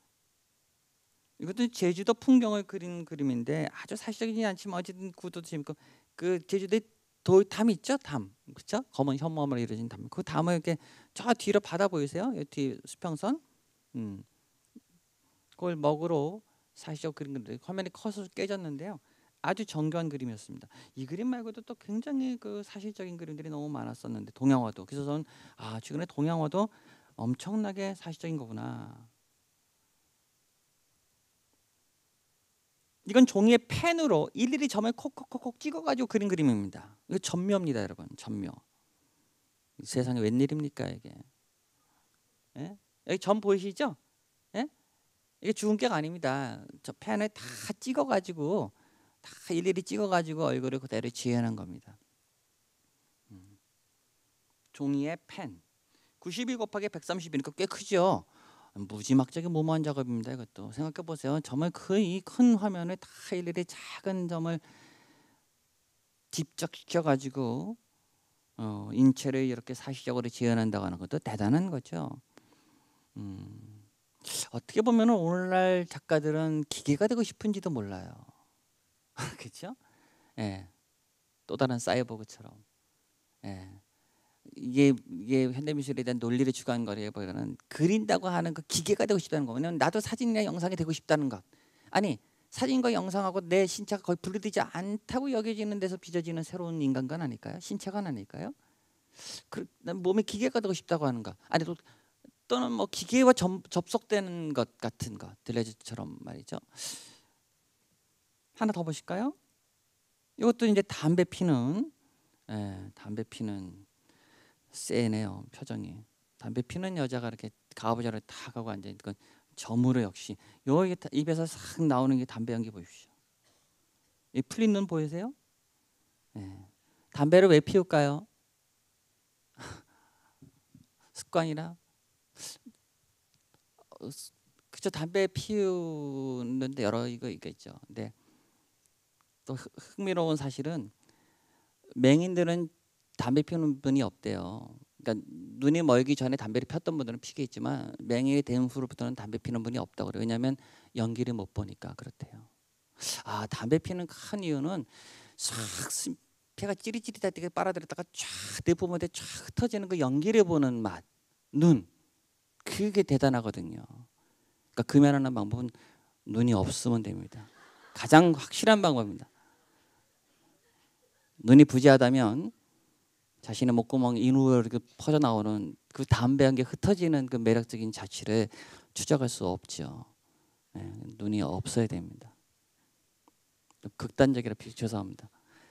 이것도 제주도 풍경을 그린 그림인데 아주 사실적이지 않지만 어쨌든 구도도 재밌고 그 제주도에 담 있죠? 담. 그렇죠? 검은 현무암으로 이루어진 담. 그 담을 이렇게 저 뒤로 바다 보이세요? 이 뒤 수평선. 음. 그걸 먹으로 사실적 그린 건데 화면이 커서 깨졌는데요. 아주 정교한 그림이었습니다. 이 그림 말고도 또 굉장히 그 사실적인 그림들이 너무 많았었는데 동양화도. 그래서 저는 최근에 동양화도 엄청나게 사실적인 거구나. 이건 종이에 펜으로 일일이 점을 콕콕콕콕 찍어가지고 그린 그림입니다. 이거 점묘입니다, 여러분. 점묘. 세상에 웬일입니까 이게? 예? 여기 점 보이시죠? 예? 이게 주근깨가 아닙니다. 저 펜에 다 찍어가지고 다 일일이 찍어가지고 얼굴을 그대로 지어낸 겁니다. 종이에 펜 92 곱하기 130이니까 꽤 크죠. 무지막지하게 무모한 작업입니다. 이것도 생각해 보세요. 점을 이 큰 화면에 다 일일이 작은 점을 집적시켜 가지고 인체를 이렇게 사실적으로 지어낸다고 하는 것도 대단한 거죠. 어떻게 보면 오늘날 작가들은 기계가 되고 싶은지도 몰라요. 그렇죠? 예. 또 다른 사이보그처럼. 예. 이게 현대미술에 대한 논리를 추구하는 거라기보다는 그린다고 하는 그 기계가 되고 싶다는 거면 나도 사진이나 영상이 되고 싶다는 것. 아니 사진과 영상하고 내 신체가 거의 분리되지 않다고 여겨지는 데서 빚어지는 새로운 인간관 아닐까요? 신체관 아닐까요? 몸이 기계가 되고 싶다고 하는 것. 아니 또는 뭐 기계와 접속되는 것 같은 것. 들레즈처럼 말이죠. 하나 더 보실까요? 이것도 이제 담배 피는 세네요. 표정이. 담배 피는 여자가 이렇게 가부좌를 탁 하고 앉아 있는 건 점으로 역시 여기 입에서 싹 나오는 게 담배 연기 보십시오. 이 풀린 눈 보이세요? 담배를 왜 피울까요? 습관이라. 그죠. 담배 피우는데 여러 이거 있죠. 근데 또 흥미로운 사실은 맹인들은 담배 피우는 분이 없대요. 그러니까 눈이 멀기 전에 담배를 폈던 분들은 피겠지만 맹인이 된 후로부터는 담배 피는 분이 없다고 그래요. 왜냐하면 연기를 못 보니까 그렇대요. 담배 피는 큰 이유는 싹 폐가 찌릿찌릿하게 빨아들였다가 쫙 내 몸에 쫙 흩어지는 그 연기를 보는 맛, 눈. 그게 대단하거든요. 그러니까 금연하는 방법은 눈이 없으면 됩니다. 가장 확실한 방법입니다. 눈이 부지하다면 자신의 목구멍 인후로 이렇게 퍼져 나오는 그 담배 한 개 흩어지는 그 매력적인 자취를 추적할 수 없죠. 눈이 없어야 됩니다. 극단적이라 죄송합니다.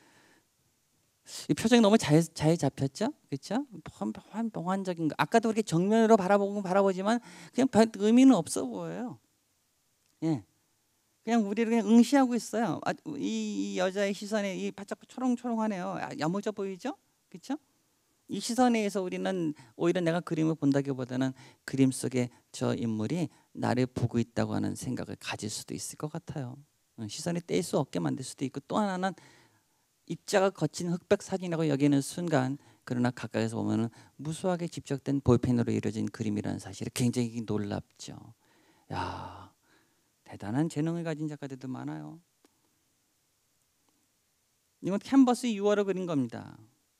이 표정이 너무 잘 잡혔죠, 그렇죠? 몽환적인 거. 아까도 그렇게 정면으로 바라보지만 그냥 의미는 없어 보여요. 예, 그냥 우리를 그냥 응시하고 있어요. 이 여자의 시선에 이 바짝 초롱초롱하네요. 야무져 보이죠, 그렇죠? 이 시선에 의해서 우리는 오히려 내가 그림을 본다기보다는 그림 속에 저 인물이 나를 보고 있다고 하는 생각을 가질 수도 있을 것 같아요. 시선이 떼일 수 없게 만들 수도 있고 또 하나는 입자가 거친 흑백 사진이라고 여기는 순간 그러나 가까이서 보면은 무수하게 집적된 볼펜으로 이루어진 그림이라는 사실이 굉장히 놀랍죠. 야, 대단한 재능을 가진 작가들도 많아요. 이건 캔버스 6월을 그린 겁니다.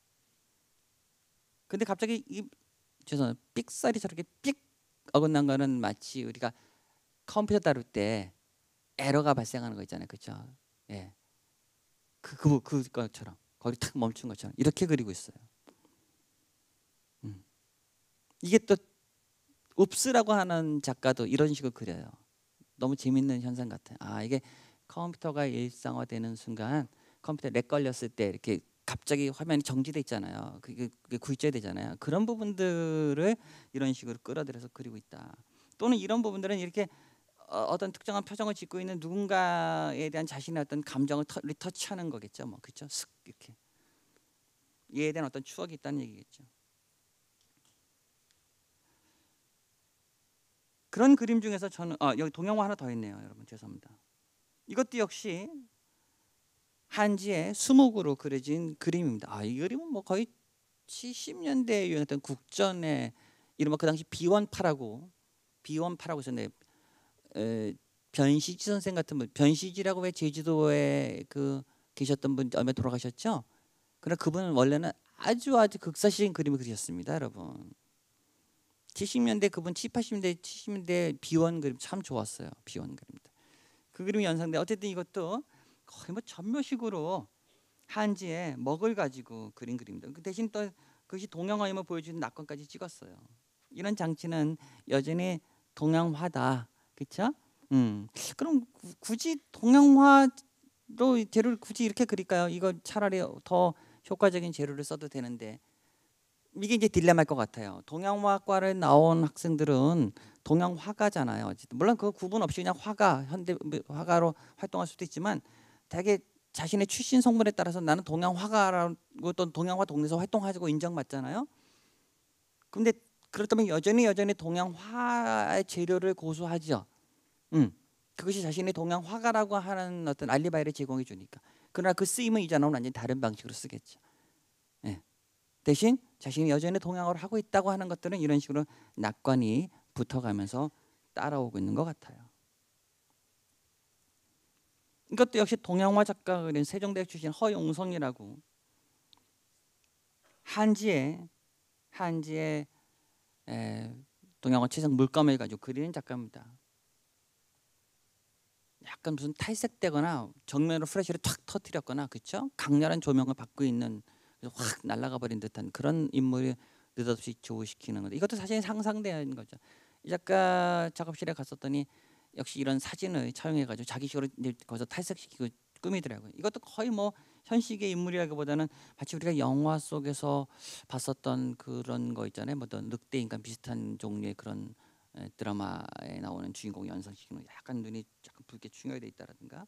근데 갑자기 죄송해요. 삑살이 저렇게 삑 어긋난 거는 마치 우리가 컴퓨터 다룰 때 에러가 발생하는 거 있잖아요, 그렇죠? 예, 그것처럼 거기 탁 멈춘 것처럼 이렇게 그리고 있어요. 이게 또 읍스라고 하는 작가도 이런 식으로 그려요. 너무 재밌는 현상 같아요. 이게 컴퓨터가 일상화되는 순간 컴퓨터 렉 걸렸을 때 이렇게 갑자기 화면이 정지돼 있잖아요. 그게 굴절이 되잖아요. 그런 부분들을 이런 식으로 끌어들여서 그리고 있다. 또는 이런 부분들은 이렇게 어떤 특정한 표정을 짓고 있는 누군가에 대한 자신의 어떤 감정을 리터치하는 거겠죠. 뭐 그렇죠. 슥 이렇게 얘에 대한 어떤 추억이 있다는 얘기겠죠. 그런 그림 중에서 저는 여기 동영화 하나 더 있네요. 여러분 죄송합니다. 이것도 역시 한지의 수목으로 그려진 그림입니다. 이 그림은 뭐 거의 70년대에 유행했던 국전의 이른바 그 당시 비원파라고 있었는데 변시지 선생 같은 분, 변시지라고 왜 제주도에 계셨던 분 얼마 돌아가셨죠? 그러나 그분은 원래는 아주 극사실인 그림을 그리셨습니다, 여러분. 70년대 그분 80년대 70년대 비원 그림 참 좋았어요. 비원 그림들. 그 그림이 연상돼. 어쨌든 이것도 거의 뭐 전묘식으로 한지의 먹을 가지고 그린 그림입니다. 그 대신 또 그것이 동양화임을 보여주는 낙관까지 찍었어요. 이런 장치는 여전히 동양화다, 그렇죠? 그럼 굳이 동양화로 재료를 굳이 이렇게 그릴까요? 이거 차라리 더 효과적인 재료를 써도 되는데 이게 이제 딜레마일 것 같아요. 동양화과를 나온 학생들은 동양화가잖아요. 어쨌든 물론 그 구분 없이 그냥 현대 화가로 활동할 수도 있지만 되게 자신의 출신 성분에 따라서 나는 동양화가라고 또 동양화 동네에서 활동하고 인정받잖아요. 근데 그렇다면 여전히 동양화의 재료를 고수하죠. 그것이 자신의 동양화가라고 하는 어떤 알리바이를 제공해 주니까. 그러나 그 쓰임은 이전하고는 완전히 다른 방식으로 쓰겠죠. 예. 대신 자신이 여전히 동양화를 하고 있다고 하는 것들은 이런 식으로 낙관이 붙어가면서 따라오고 있는 것 같아요. 이것도 역시 동양화 작가가 그린 세종대학 출신 허용성이라고 한지의 동양화 채색 물감을 가지고 그리는 작가입니다. 약간 무슨 탈색되거나 정면으로 플래시를 탁 터뜨렸거나 그렇죠? 강렬한 조명을 받고 있는 확 날아가 버린 듯한 그런 인물이 느닷없이 조우시키는 건데 이것도 사실 상상되는 거죠. 이 작가 작업실에 갔었더니 역시 이런 사진을 차용해가지고 자기식으로 거기서 탈색시키고 꾸미더라고요. 이것도 거의 뭐 현실의 인물이라기보다는 마치 우리가 영화 속에서 봤었던 그런 거 있잖아요. 뭐 늑대 인간 비슷한 종류의 그런 드라마에 나오는 주인공 연상시키는 약간 눈이 약간 붉게 충혈돼 있다라든가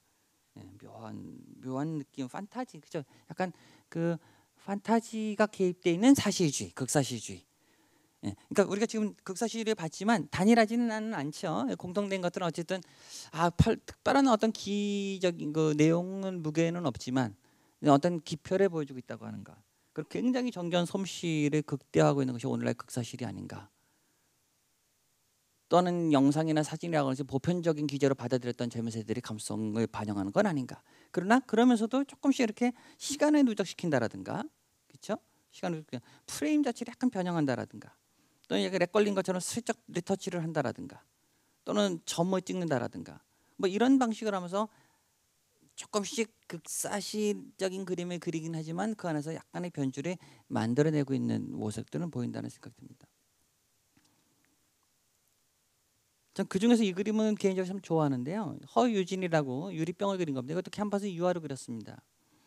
묘한 느낌 판타지 그죠? 약간 그 판타지가 개입돼 있는 사실주의, 극사실주의. 그러니까 우리가 지금 극사실을 봤지만 단일하지는 않죠. 공통된 것들은 어쨌든 특별한 어떤 기적인 그 내용은 무게는 없지만 어떤 기표를 보여주고 있다고 하는가. 그리고 굉장히 정교한 솜씨를 극대화하고 있는 것이 오늘날 극사실이 아닌가. 또는 영상이나 사진이라고 해서 보편적인 기제로 받아들였던 젊은 세대들의 감성을 반영하는 건 아닌가. 그러나 그러면서도 조금씩 이렇게 시간을 누적시킨다라든가, 그렇죠? 시간을 프레임 자체를 약간 변형한다라든가, 또는 약간 렉 걸린 것처럼 슬쩍 리터치를 한다라든가, 또는 점을 찍는다라든가, 뭐 이런 방식을 하면서 조금씩 극사실적인 그림을 그리긴 하지만 그 안에서 약간의 변주를 만들어내고 있는 모습들은 보인다는 생각이 듭니다. 전 그중에서 이 그림은 개인적으로 참 좋아하는데요. 허유진이라고 유리병을 그린 겁니다. 이것도 캔버스 유화로 그렸습니다.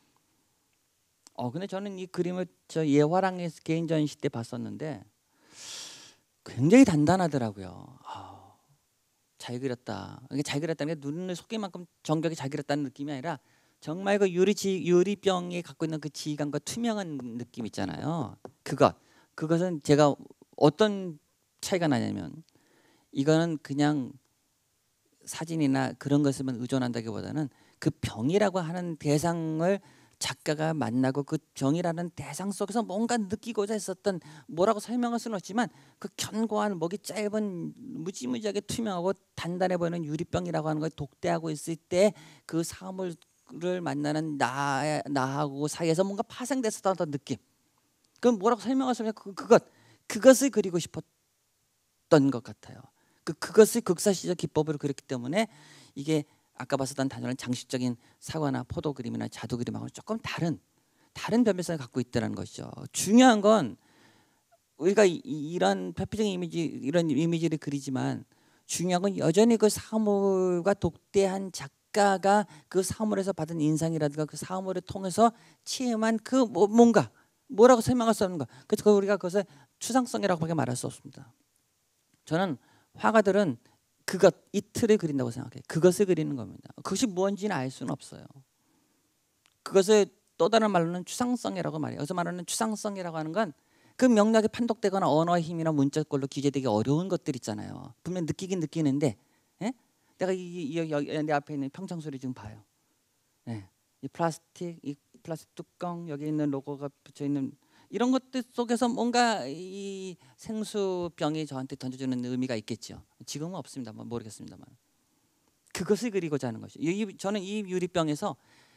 근데 저는 이 그림을 저 예화랑에서 개인 전시 때 봤었는데 굉장히 단단하더라고요. 잘 그렸다. 이게 잘 그렸다는 게 눈을 속일 만큼 정교하게 잘 그렸다는 느낌이 아니라 정말 그 유리병이 갖고 있는 그 지감과 투명한 느낌 있잖아요. 그것은 제가 어떤 차이가 나냐면 이거는 그냥 사진이나 그런 것에만 의존한다기보다는 그 병이라고 하는 대상을 작가가 만나고 그 병이라는 대상 속에서 뭔가 느끼고자 했었던 뭐라고 설명할 수는 없지만 그 견고한 목이 짧은 무지무지하게 투명하고 단단해 보이는 유리병이라고 하는 걸 독대하고 있을 때 그 사물을 만나는 나하고 사이에서 뭔가 파생됐었던 어떤 느낌. 그건 뭐라고 설명할 수 없는 그것을 그리고 싶었던 것 같아요. 그것을 극사시적 기법으로 그렸기 때문에 이게 아까 봤었던 단순한 장식적인 사과나 포도 그림이나 자두 그림하고는 조금 다른 변별성을 갖고 있다는 것이죠. 중요한 건 우리가 이런 표피적인 이미지 이런 이미지를 그리지만 중요한 건 여전히 그 사물과 독대한 작가가 그 사물에서 받은 인상이라든가 그 사물을 통해서 체험한 그 뭔가 뭐라고 설명할 수 없는 거. 그래서 우리가 그것을 추상성이라고밖에 말할 수 없습니다. 저는 화가들은 그것 이 틀을 그린다고 생각해요. 그것을 그리는 겁니다. 그것이 무엇인지는 알 수는 없어요. 그것을 또 다른 말로는 추상성이라고 말해요. 여기서 말하는 추상성이라고 하는 건 그 명략에 판독되거나 언어의 힘이나 문자꼴로 기재되기 어려운 것들 있잖아요. 분명 느끼긴 느끼는데, 예? 내가 내 앞에 있는 평창소리 지금 봐요. 예. 이 플라스틱 뚜껑, 여기 있는 로고가 붙여 있는 이런 것들 속에서 뭔가 이 생수병이 저한테 던져주는 의미가 있겠죠. 지금은 없습니다. 모르겠습니다만 그것을 그리고자 하는 것이. 저는 이 유리병에서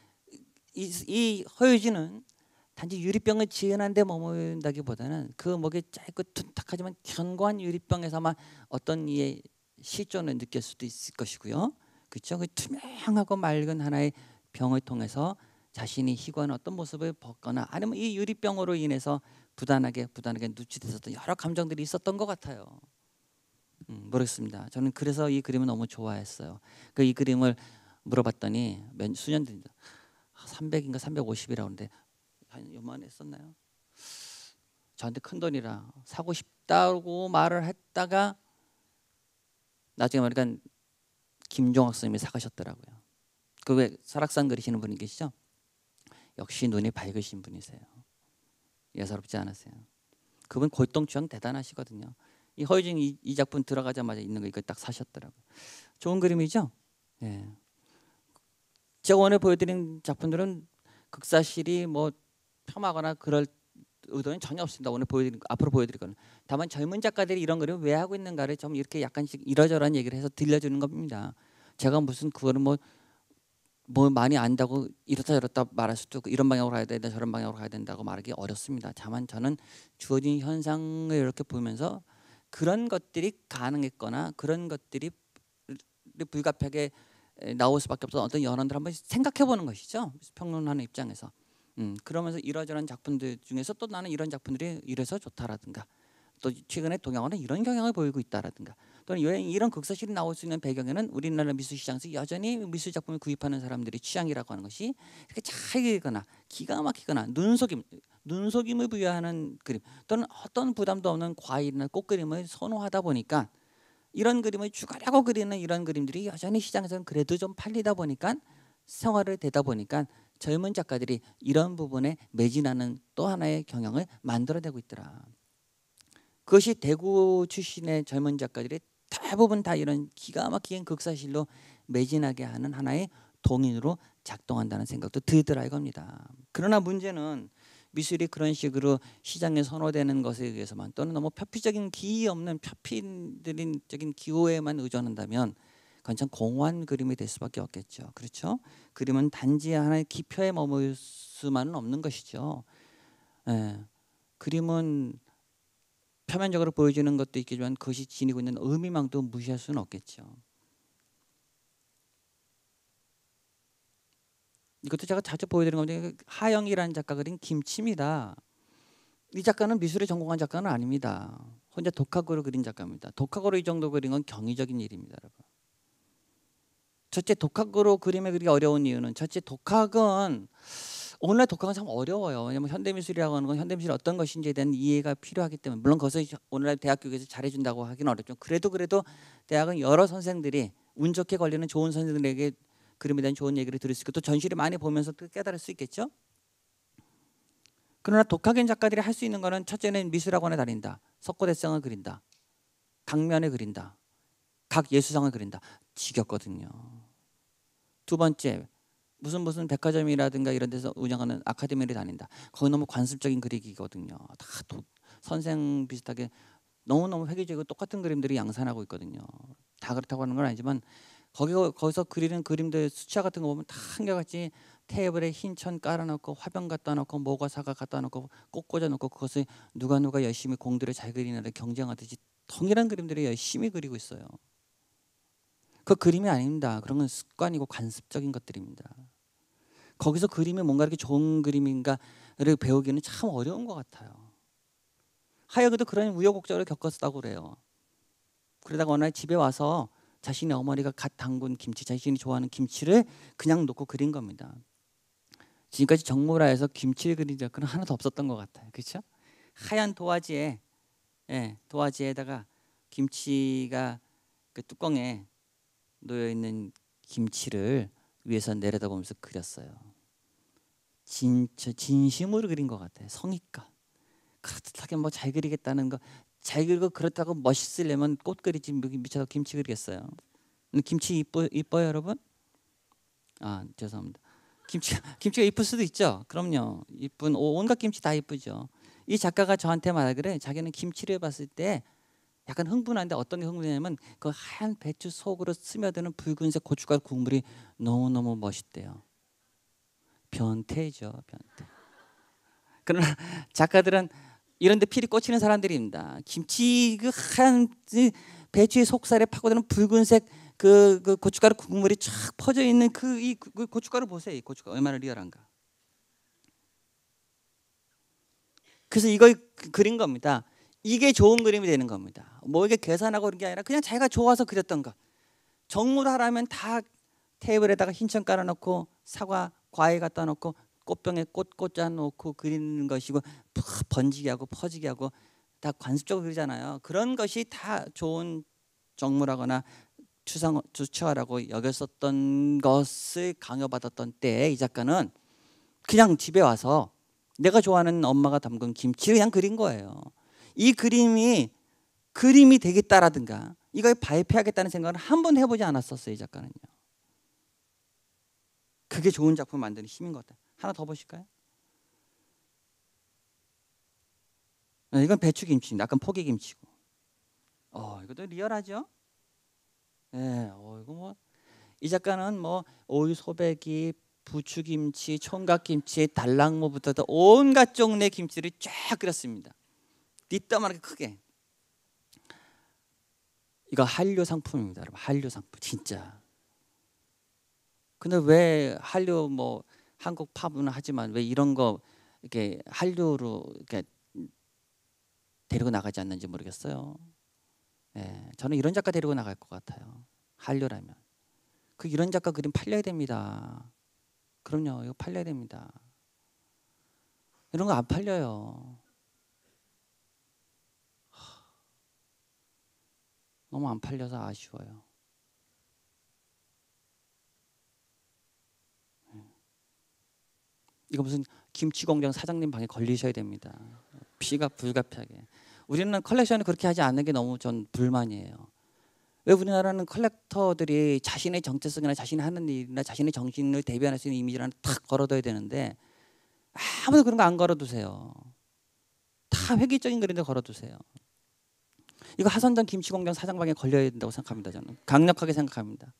이 허유진은 단지 유리병을 지은한 데 머문다기보다는 그 목에 짧고 둔탁하지만 견고한 유리병에서만 어떤 이의 실존을 느낄 수도 있을 것이고요. 그렇죠? 그 투명하고 맑은 하나의 병을 통해서 자신이 희고한 어떤 모습을 벗거나 아니면 이 유리병으로 인해서 부단하게 누치됐었던 여러 감정들이 있었던 것 같아요. 모르겠습니다. 저는 그래서 이 그림을 너무 좋아했어요. 그 이 그림을 물어봤더니 수년 전 300인가 350이라고 하는데 한 요만 했었나요? 저한테 큰 돈이라 사고 싶다고 말을 했다가 나중에 보니까 김종학 선생님이 사가셨더라고요. 그 왜 설악산 그리시는 분이 계시죠? 역시 눈이 밝으신 분이세요. 예사롭지 않으세요. 그분 골동취향 대단하시거든요. 이 허유진 이 작품 들어가자마자 있는 거 이거 딱 사셨더라고요. 좋은 그림이죠? 예. 제가 오늘 보여드린 작품들은 극사실이 뭐 폄하거나 그럴 의도는 전혀 없습니다. 오늘 앞으로 보여드릴 거는 다만 젊은 작가들이 이런 그림을 왜 하고 있는가를 좀 이렇게 약간씩 이러저러한 얘기를 해서 들려주는 겁니다. 제가 무슨 그거는 뭐 많이 안다고 이렇다 저렇다 말할 수도 없고 이런 방향으로 가야 된다 저런 방향으로 가야 된다고 말하기 어렵습니다. 다만 저는 주어진 현상을 이렇게 보면서 그런 것들이 가능했거나 그런 것들이 불가피하게 나올 수밖에 없었던 어떤 연원들 한번 생각해 보는 것이죠. 평론하는 입장에서. 그러면서 이러저런 작품들 중에서 또 나는 이런 작품들이 이래서 좋다라든가 또 최근에 동양화는 이런 경향을 보이고 있다라든가 또는 이런 극사실이 나올 수 있는 배경에는 우리나라 미술시장에서 여전히 미술 작품을 구입하는 사람들의 취향이라고 하는 것이 이렇게 잘 읽거나 기가 막히거나 눈속임을 부여하는 그림 또는 어떤 부담도 없는 과일이나 꽃그림을 선호하다 보니까 이런 그림을 죽으려고 그리는 이런 그림들이 여전히 시장에서는 그래도 좀 팔리다 보니까 생활을 되다 보니까 젊은 작가들이 이런 부분에 매진하는 또 하나의 경향을 만들어내고 있더라. 그것이 대구 출신의 젊은 작가들이 대부분 다 이런 기가 막힌 극사실로 매진하게 하는 하나의 동인으로 작동한다는 생각도 들더라 이겁니다. 그러나 문제는 미술이 그런 식으로 시장에 선호되는 것에 의해서만 또는 너무 표피적인 기이 없는 표피적인 기호에만 의존한다면 그건 참 공허한 그림이 될 수밖에 없겠죠. 그렇죠? 그림은 단지 하나의 기표에 머물 수만은 없는 것이죠. 예. 그림은 표면적으로 보여지는 것도 있겠지만 그것이 지니고 있는 의미망도 무시할 수는 없겠죠. 이것도 제가 자주 보여드리는 건데 하영이라는 작가 그린 김치입니다. 이 작가는 미술에 전공한 작가는 아닙니다. 혼자 독학으로 그린 작가입니다. 독학으로 이 정도 그린 건 경이적인 일입니다, 여러분. 첫째, 독학으로 그림을 그리기 어려운 이유는 첫째, 오늘날 독학은 참 어려워요. 왜냐하면 현대미술이라고 하는 건 현대미술이 어떤 것인지에 대한 이해가 필요하기 때문에 물론 그것을 오늘날 대학교에서 잘해준다고 하기는 어렵죠. 그래도 대학은 여러 선생들이 운 좋게 걸리는 좋은 선생들에게 그림에 대한 좋은 얘기를 들을 수 있고 또 전시를 많이 보면서 또 깨달을 수 있겠죠. 그러나 독학인 작가들이 할 수 있는 거는 첫째는 미술학원에 다닌다. 석고대성을 그린다. 강면을 그린다. 각 예수상을 그린다. 지겹거든요. 두 번째, 무슨 백화점이라든가 이런 데서 운영하는 아카데미를 다닌다. 거기 너무 관습적인 그리기거든요. 다 선생 비슷하게 너무너무 획일적이고 똑같은 그림들이 양산하고 있거든요. 다 그렇다고 하는 건 아니지만 거기서 그리는 그림들 수채화 같은 거 보면 다 한결같이 테이블에 흰 천 깔아놓고 화병 갖다 놓고 모과 사과 갖다 놓고 꽃 꽂아놓고 그것을 누가 열심히 공들여 잘 그리느라 경쟁하듯이 동일한 그림들을 열심히 그리고 있어요. 그 그림이 아닙니다. 그런 건 습관이고 관습적인 것들입니다. 거기서 그림이 뭔가 이렇게 좋은 그림인가를 배우기는 참 어려운 것 같아요. 하여그도 그런 우여곡절을 겪었다고 그래요. 그러다가 어느 날 집에 와서 자신의 어머니가 갓 담근 김치, 자신이 좋아하는 김치를 그냥 놓고 그린 겁니다. 지금까지 정모라에서 김치를 그린 작가는 하나도 없었던 것 같아요. 그렇죠? 하얀 도화지에, 도화지에다가 김치가 그 뚜껑에 놓여 있는 김치를 위에서 내려다보면서 그렸어요. 진짜 진심으로 그린 것 같아요. 성의껏. 그렇게 뭐 잘 그리겠다는 거, 잘 그리고 그렇다고 멋있으려면 꽃 그리지 미쳐서 김치 그리겠어요. 김치 이뻐요 여러분? 아 죄송합니다. 김치가 이쁠 수도 있죠. 그럼요. 이쁜 온갖 김치 다 이쁘죠. 이 작가가 저한테 말하기를 자기는 김치를 봤을 때 약간 흥분한데 어떤 게 흥분이냐면 그 하얀 배추 속으로 스며드는 붉은색 고춧가루 국물이 너무너무 멋있대요. 변태죠, 변태. 그러나 작가들은 이런 데 필이 꽂히는 사람들입니다. 김치 그 하얀 배추의 속살에 파고드는 붉은색 그 고춧가루 국물이 쫙 퍼져 있는 그 고춧가루 보세요. 이 고춧가루 얼마나 리얼한가. 그래서 이걸 그린 겁니다. 이게 좋은 그림이 되는 겁니다. 뭐 이게 계산하고 그런 게 아니라 그냥 자기가 좋아서 그렸던 거. 정모를 하라면 다 테이블에다가 흰천 깔아놓고 사과, 과일 갖다 놓고 꽃병에 꽃 꽂아 놓고 그리는 것이고 번지게 하고 퍼지게 하고 다 관습적으로 그리잖아요. 그런 것이 다 좋은 정모라거나 추처라고 여겼었던 것을 강요받았던 때에 이 작가는 그냥 집에 와서 내가 좋아하는 엄마가 담근 김치를 그냥 그린 거예요. 이 그림이 되겠다라든가 이걸 발표하겠다는 생각을 한 번 해보지 않았었어요. 이 작가는요. 그게 좋은 작품 만드는 힘인 것 같아요. 하나 더 보실까요? 이건 배추김치입니다. 약간 포기김치고. 이것도 리얼하죠? 이거 뭐 이 작가는 뭐 오이 소배기, 부추김치, 총각김치, 달랑모부터 온갖 종류의 김치를 쫙 그렸습니다. 뒷담화하게 크게. 이거 한류 상품입니다, 여러분. 한류 상품 진짜. 근데 왜 한류 뭐 한국 팝은 하지만 왜 이런 거 이렇게 한류로 이렇게 데리고 나가지 않는지 모르겠어요. 저는 이런 작가 데리고 나갈 것 같아요. 한류라면. 이런 작가 그림 팔려야 됩니다. 그럼요, 이거 팔려야 됩니다. 이런 거 안 팔려요. 너무 안 팔려서 아쉬워요. 이거 무슨 김치공장 사장님 방에 걸리셔야 됩니다. 피가 불가피하게. 우리는 컬렉션을 그렇게 하지 않는 게 너무 전 불만이에요. 왜 우리나라는 컬렉터들이 자신의 정체성이나 자신이 하는 일이나 자신의 정신을 대변할 수 있는 이미지를 탁 걸어둬야 되는데 아무도 그런 거 안 걸어두세요. 다 획일적인 그림들 걸어두세요. 이거 하선전 김치공장 사장방에 걸려야 된다고 생각합니다. 저는 강력하게 생각합니다.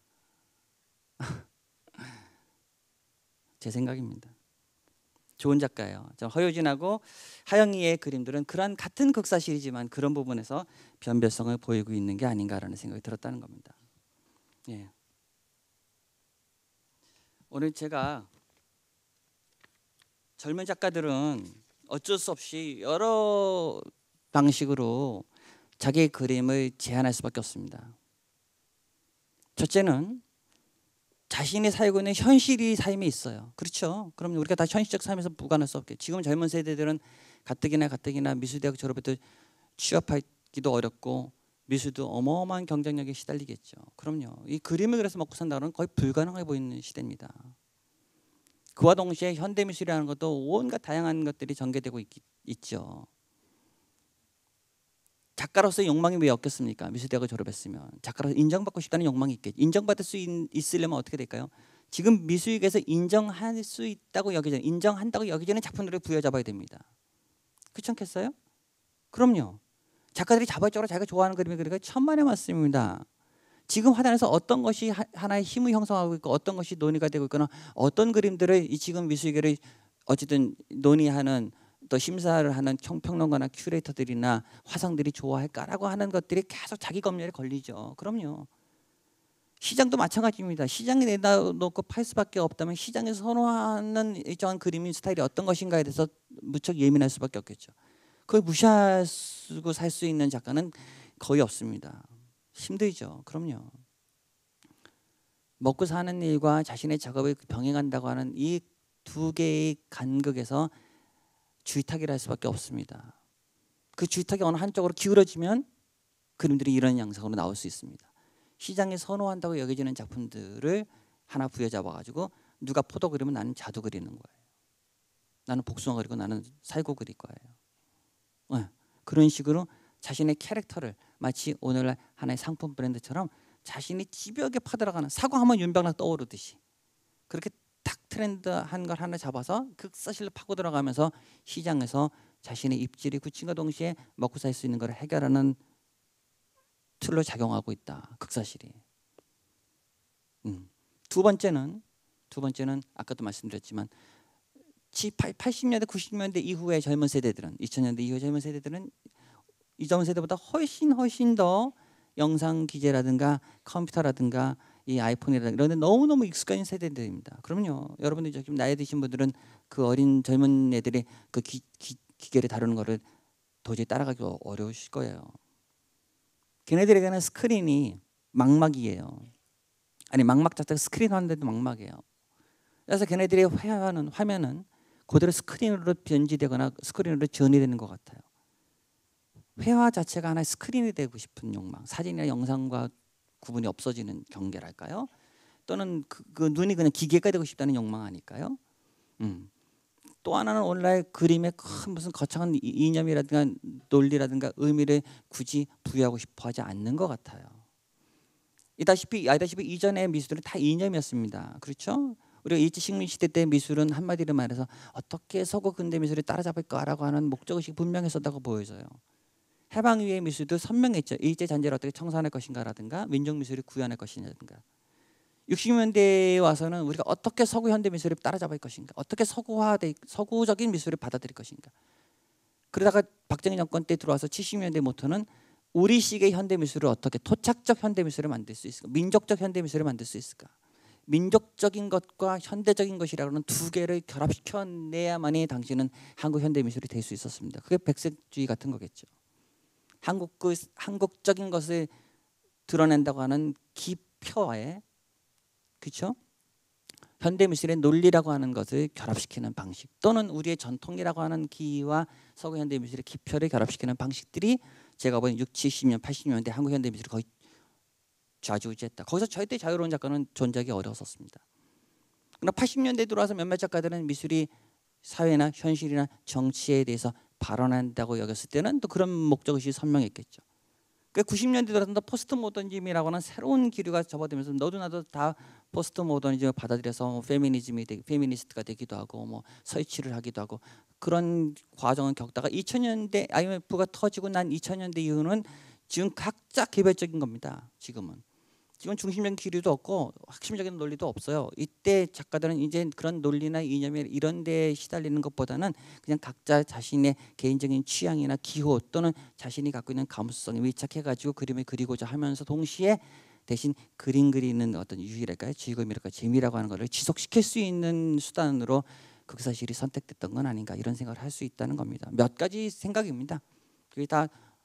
제 생각입니다. 좋은 작가예요. 허효진하고 하영이의 그림들은 그런 같은 극사실이지만 그런 부분에서 변별성을 보이고 있는 게 아닌가라는 생각이 들었다는 겁니다. 오늘 제가 젊은 작가들은 어쩔 수 없이 여러 방식으로 자기의 그림을 제안할 수밖에 없습니다. 첫째는 자신이 살고 있는 현실이 삶에 있어요. 그렇죠? 그럼 우리가 다 현실적 삶에서 무관할 수 없겠죠. 지금 젊은 세대들은 가뜩이나 미술대학 졸업해도 취업하기도 어렵고 미술도 어마어마한 경쟁력에 시달리겠죠. 그럼요. 이 그림을 그려서 먹고 산다는 거의 불가능해 보이는 시대입니다. 그와 동시에 현대미술이라는 것도 온갖 다양한 것들이 전개되고 있죠. 작가로서의 욕망이 왜 없겠습니까? 미술대학을 졸업했으면 작가로서 인정받고 싶다는 욕망이 있겠죠. 인정받을 수 있으려면 어떻게 될까요? 지금 미술계에서 인정할 수 있다고 여겨지는, 인정한다고 여겨지는 작품들을 부여잡아야 됩니다. 그렇지 않겠어요? 그럼요. 작가들이 자발적으로 자기가 좋아하는 그림을 그리기가 천만의 말씀입니다. 지금 화단에서 어떤 것이 하나의 힘을 형성하고 있고 어떤 것이 논의가 되고 있거나 어떤 그림들을 이 지금 미술계를 어쨌든 논의하는 또 심사를 하는 평론가나 큐레이터들이나 화상들이 좋아할까라고 하는 것들이 계속 자기 검열에 걸리죠. 그럼요. 시장도 마찬가지입니다. 시장에 내다놓고 팔 수밖에 없다면 시장에서 선호하는 일정한 그림인 스타일이 어떤 것인가에 대해서 무척 예민할 수밖에 없겠죠. 그걸 무시하고 살 수 있는 작가는 거의 없습니다. 힘들죠. 그럼요. 먹고 사는 일과 자신의 작업을 병행한다고 하는 이 두 개의 간극에서 주의탁이라 할 수밖에 없습니다. 그 주의탁이 어느 한쪽으로 기울어지면 그림들이 이런 양상으로 나올 수 있습니다. 시장에 선호한다고 여겨지는 작품들을 하나 부여잡아가지고 누가 포도 그리면 나는 자두 그리는 거예요. 나는 복숭아 그리고 나는 살구 그릴 거예요. 그런 식으로 자신의 캐릭터를 마치 오늘날 하나의 상품 브랜드처럼 자신이 집요하게 파들어가는, 사과하면 윤병락 떠오르듯이 그렇게 딱 트렌드한 걸 하나 잡아서 극사실로 파고 들어가면서 시장에서 자신의 입지를 굳힘과 동시에 먹고 살 수 있는 걸 해결하는 툴로 작용하고 있다. 극사실이. 두 번째는 아까도 말씀드렸지만 80년대 90년대 이후의 젊은 세대들은, 2000년대 이후의 젊은 세대들은 이전 세대보다 훨씬 더 영상 기재라든가 컴퓨터라든가 이 아이폰이라든가 이런 데 너무너무 익숙한 세대들입니다. 그럼요. 여러분들 지금 나이 드신 분들은 그 어린 젊은 애들이 그 기계를 다루는 거를 도저히 따라가기 어려우실 거예요. 걔네들에게는 스크린이 망막이에요. 아니, 망막 자체가 스크린 하는데도 망막이에요. 그래서 걔네들의 화면은 그대로 스크린으로 변질되거나 스크린으로 지원이 되는 것 같아요. 회화 자체가 하나의 스크린이 되고 싶은 욕망, 사진이나 영상과 구분이 없어지는 경계랄까요? 또는 그 눈이 그냥 기계가 되고 싶다는 욕망 아닐까요? 또 하나는 오늘날 그림에 큰 무슨 거창한 이념이라든가 논리라든가 의미를 굳이 부여하고 싶어 하지 않는 것 같아요. 알다시피 이전의 미술은 다 이념이었습니다. 그렇죠? 우리가 일제식민 시대 때 미술은 한마디로 말해서 어떻게 서구 근대 미술을 따라잡을까라고 하는 목적의식이 분명했었다고 보여져요. 해방 이후의 미술도 선명했죠. 일제 잔재를 어떻게 청산할 것인가라든가 민족 미술을 구현할 것이냐든가. 60년대에 와서는 우리가 어떻게 서구 현대 미술을 따라잡을 것인가, 어떻게 서구적인 미술을 받아들일 것인가. 그러다가 박정희 정권 때 들어와서 70년대 모토는 우리식의 현대 미술을 어떻게 토착적 현대 미술을 만들 수 있을까, 민족적 현대 미술을 만들 수 있을까. 민족적인 것과 현대적인 것이라는 두 개를 결합시켜내야만이 당시는 한국 현대 미술이 될 수 있었습니다. 그게 백색주의 같은 거겠죠. 한국적인 것을 드러낸다고 하는 기표에, 그렇죠? 현대 미술의 논리라고 하는 것을 결합시키는 방식, 또는 우리의 전통이라고 하는 기와 서구 현대 미술의 기표를 결합시키는 방식들이 제가 보기엔 60, 70년, 80년대 한국 현대 미술을 거의 좌지우지했다. 거기서 절대 자유로운 작가는 존재하기 어려웠었습니다. 그러나 80년대에 들어와서 몇몇 작가들은 미술이 사회나 현실이나 정치에 대해서 발언한다고 여겼을 때는 또 그런 목적의식이 선명했겠죠. 그 90년대 들어서 포스트 모더니즘이라고 하는 새로운 기류가 접어들면서 너도 나도 다 포스트 모더니즘을 받아들여서 페미니스트가 되기도 하고 뭐 설치를 하기도 하고 그런 과정을 겪다가 2000년대 IMF가 터지고 난 2000년대 이후는 지금 각자 개별적인 겁니다. 지금은 중심적인 기류도 없고 핵심적인 논리도 없어요. 이때 작가들은 이제 그런 논리나 이념이 이런 데에 시달리는 것보다는 그냥 각자 자신의 개인적인 취향이나 기호 또는 자신이 갖고 있는 감수성에 밀착해가지고 그림을 그리고자 하면서 동시에 대신 그림 그리는 어떤 유희랄까요, 즐거움이랄까요, 재미라고 하는 것을 지속시킬 수 있는 수단으로 극사실이 선택됐던 건 아닌가, 이런 생각을 할 수 있다는 겁니다. 몇 가지 생각입니다. 그게 다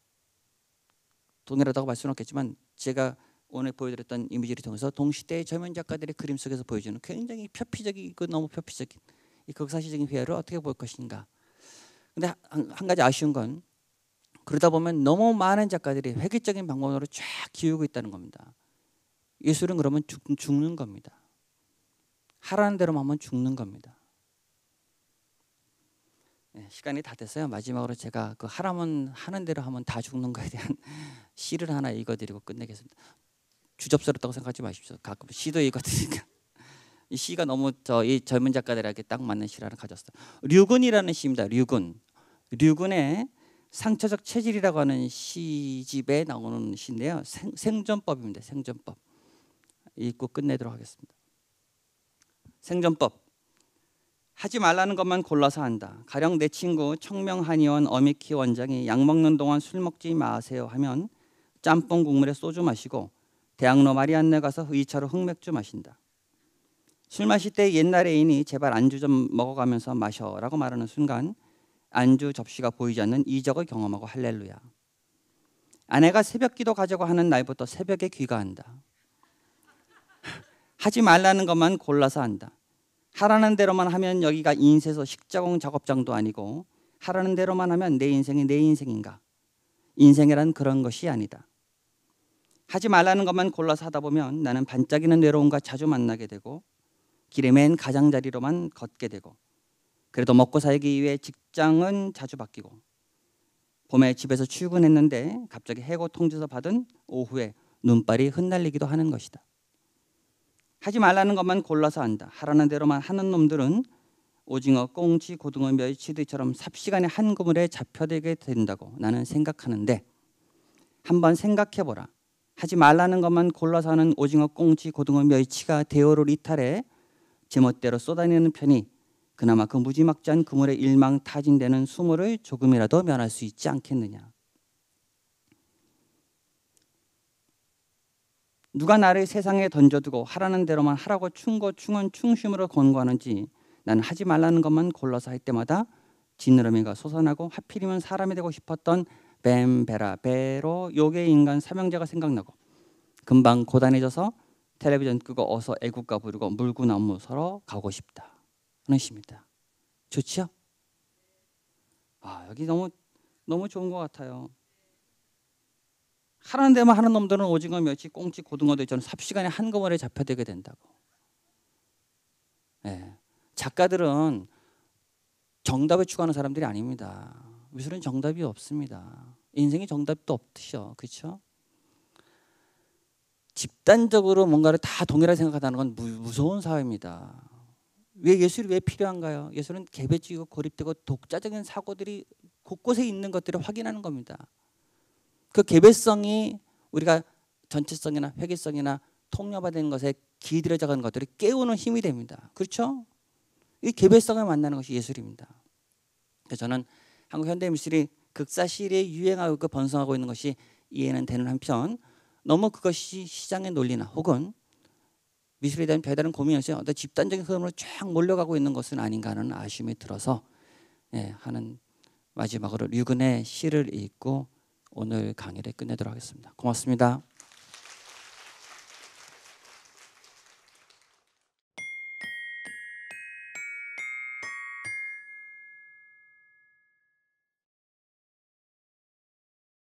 동일하다고 말 수는 없겠지만 제가 오늘 보여드렸던 이미지를 통해서 동시대의 젊은 작가들의 그림 속에서 보여주는 굉장히 표피적이고 너무 표피적인 이 극사실적인 회화를 어떻게 볼 것인가. 근데 한 가지 아쉬운 건 그러다 보면 너무 많은 작가들이 획일적인 방법으로 쫙 기우고 있다는 겁니다. 예술은 그러면 죽는 겁니다. 하라는 대로만 하면 죽는 겁니다. 네, 시간이 다 됐어요. 마지막으로 제가 그 하라면 하는 대로 하면 다 죽는 거에 대한 시를 하나 읽어드리고 끝내겠습니다. 주접스럽다고 생각하지 마십시오. 가끔 시도 읽어드리니까 이 시가 너무 이 젊은 작가들에게 딱 맞는 시를 하나 가졌어요. 류근이라는 시입니다. 류근의 상처적 체질이라고 하는 시집에 나오는 시인데요. 생존법입니다. 생존법. 읽고 끝내도록 하겠습니다. 생존법. 하지 말라는 것만 골라서 한다. 가령 내 친구 청명한의원 어미키 원장이 약 먹는 동안 술 먹지 마세요 하면 짬뽕 국물에 소주 마시고 대학로 마리안네 가서 2차로 흑맥주 마신다. 술 마실 때 옛날 애인이 제발 안주 좀 먹어가면서 마셔라고 말하는 순간 안주 접시가 보이지 않는 이적을 경험하고 할렐루야. 아내가 새벽기도 가자고 하는 날부터 새벽에 귀가한다. 하지 말라는 것만 골라서 한다. 하라는 대로만 하면 여기가 인쇄소 식자공 작업장도 아니고 하라는 대로만 하면 내 인생이 내 인생인가? 인생이란 그런 것이 아니다. 하지 말라는 것만 골라서 하다 보면 나는 반짝이는 외로움과 자주 만나게 되고 길에 맨 가장자리로만 걷게 되고 그래도 먹고 살기 위해 직장은 자주 바뀌고 봄에 집에서 출근했는데 갑자기 해고 통지서 받은 오후에 눈발이 흩날리기도 하는 것이다. 하지 말라는 것만 골라서 한다. 하라는 대로만 하는 놈들은 오징어, 꽁치, 고등어, 멸치들처럼 삽시간에 한 그물에 잡혀들게 된다고 나는 생각하는데 한번 생각해보라. 하지 말라는 것만 골라서 하는 오징어, 꽁치, 고등어, 멸치가 대오를 이탈해 제멋대로 쏟아내는 편이 그나마 그 무지막지한 그물에 일망타진되는 수모를 조금이라도 면할 수 있지 않겠느냐. 누가 나를 세상에 던져두고 하라는 대로만 하라고 충고충은 충심으로 권고하는지 나는 하지 말라는 것만 골라서 할 때마다 지느러미가 솟아나고 하필이면 사람이 되고 싶었던 뱀베라 배로 요괴 인간 삼형제가 생각나고 금방 고단해져서 텔레비전 끄고 어서 애국가 부르고 물구나무 서러 가고 싶다 하는 시입니다. 좋지요? 여기 너무 좋은 것 같아요. 하라는 데만 하는 놈들은 오징어, 멸치, 꽁치, 고등어도 있잖아요. 삽시간에 한 그물에 잡혀들게 된다고. 작가들은 정답을 추구하는 사람들이 아닙니다. 미술은 정답이 없습니다. 인생이 정답도 없듯이요. 그렇죠? 집단적으로 뭔가를 다 동일하게 생각한다는 건 무서운 사회입니다. 왜 예술이 왜 필요한가요? 예술은 개별적이고 고립되고 독자적인 사고들이 곳곳에 있는 것들을 확인하는 겁니다. 그 개별성이 우리가 전체성이나 회계성이나 통념화되는 것에 길들여져가는 것들을 깨우는 힘이 됩니다. 그렇죠? 이 개별성을 만나는 것이 예술입니다. 그래서 저는 한국 현대미술이 극사실에 유행하고 번성하고 있는 것이 이해는 되는 한편 너무 그것이 시장의 논리나 혹은 미술에 대한 별다른 고민이 없어요. 어떤 집단적인 흐름으로 쫙 몰려가고 있는 것은 아닌가 하는 아쉬움이 들어서 하는 마지막으로 류근의 시를 읽고 오늘 강의를 끝내도록 하겠습니다. 고맙습니다.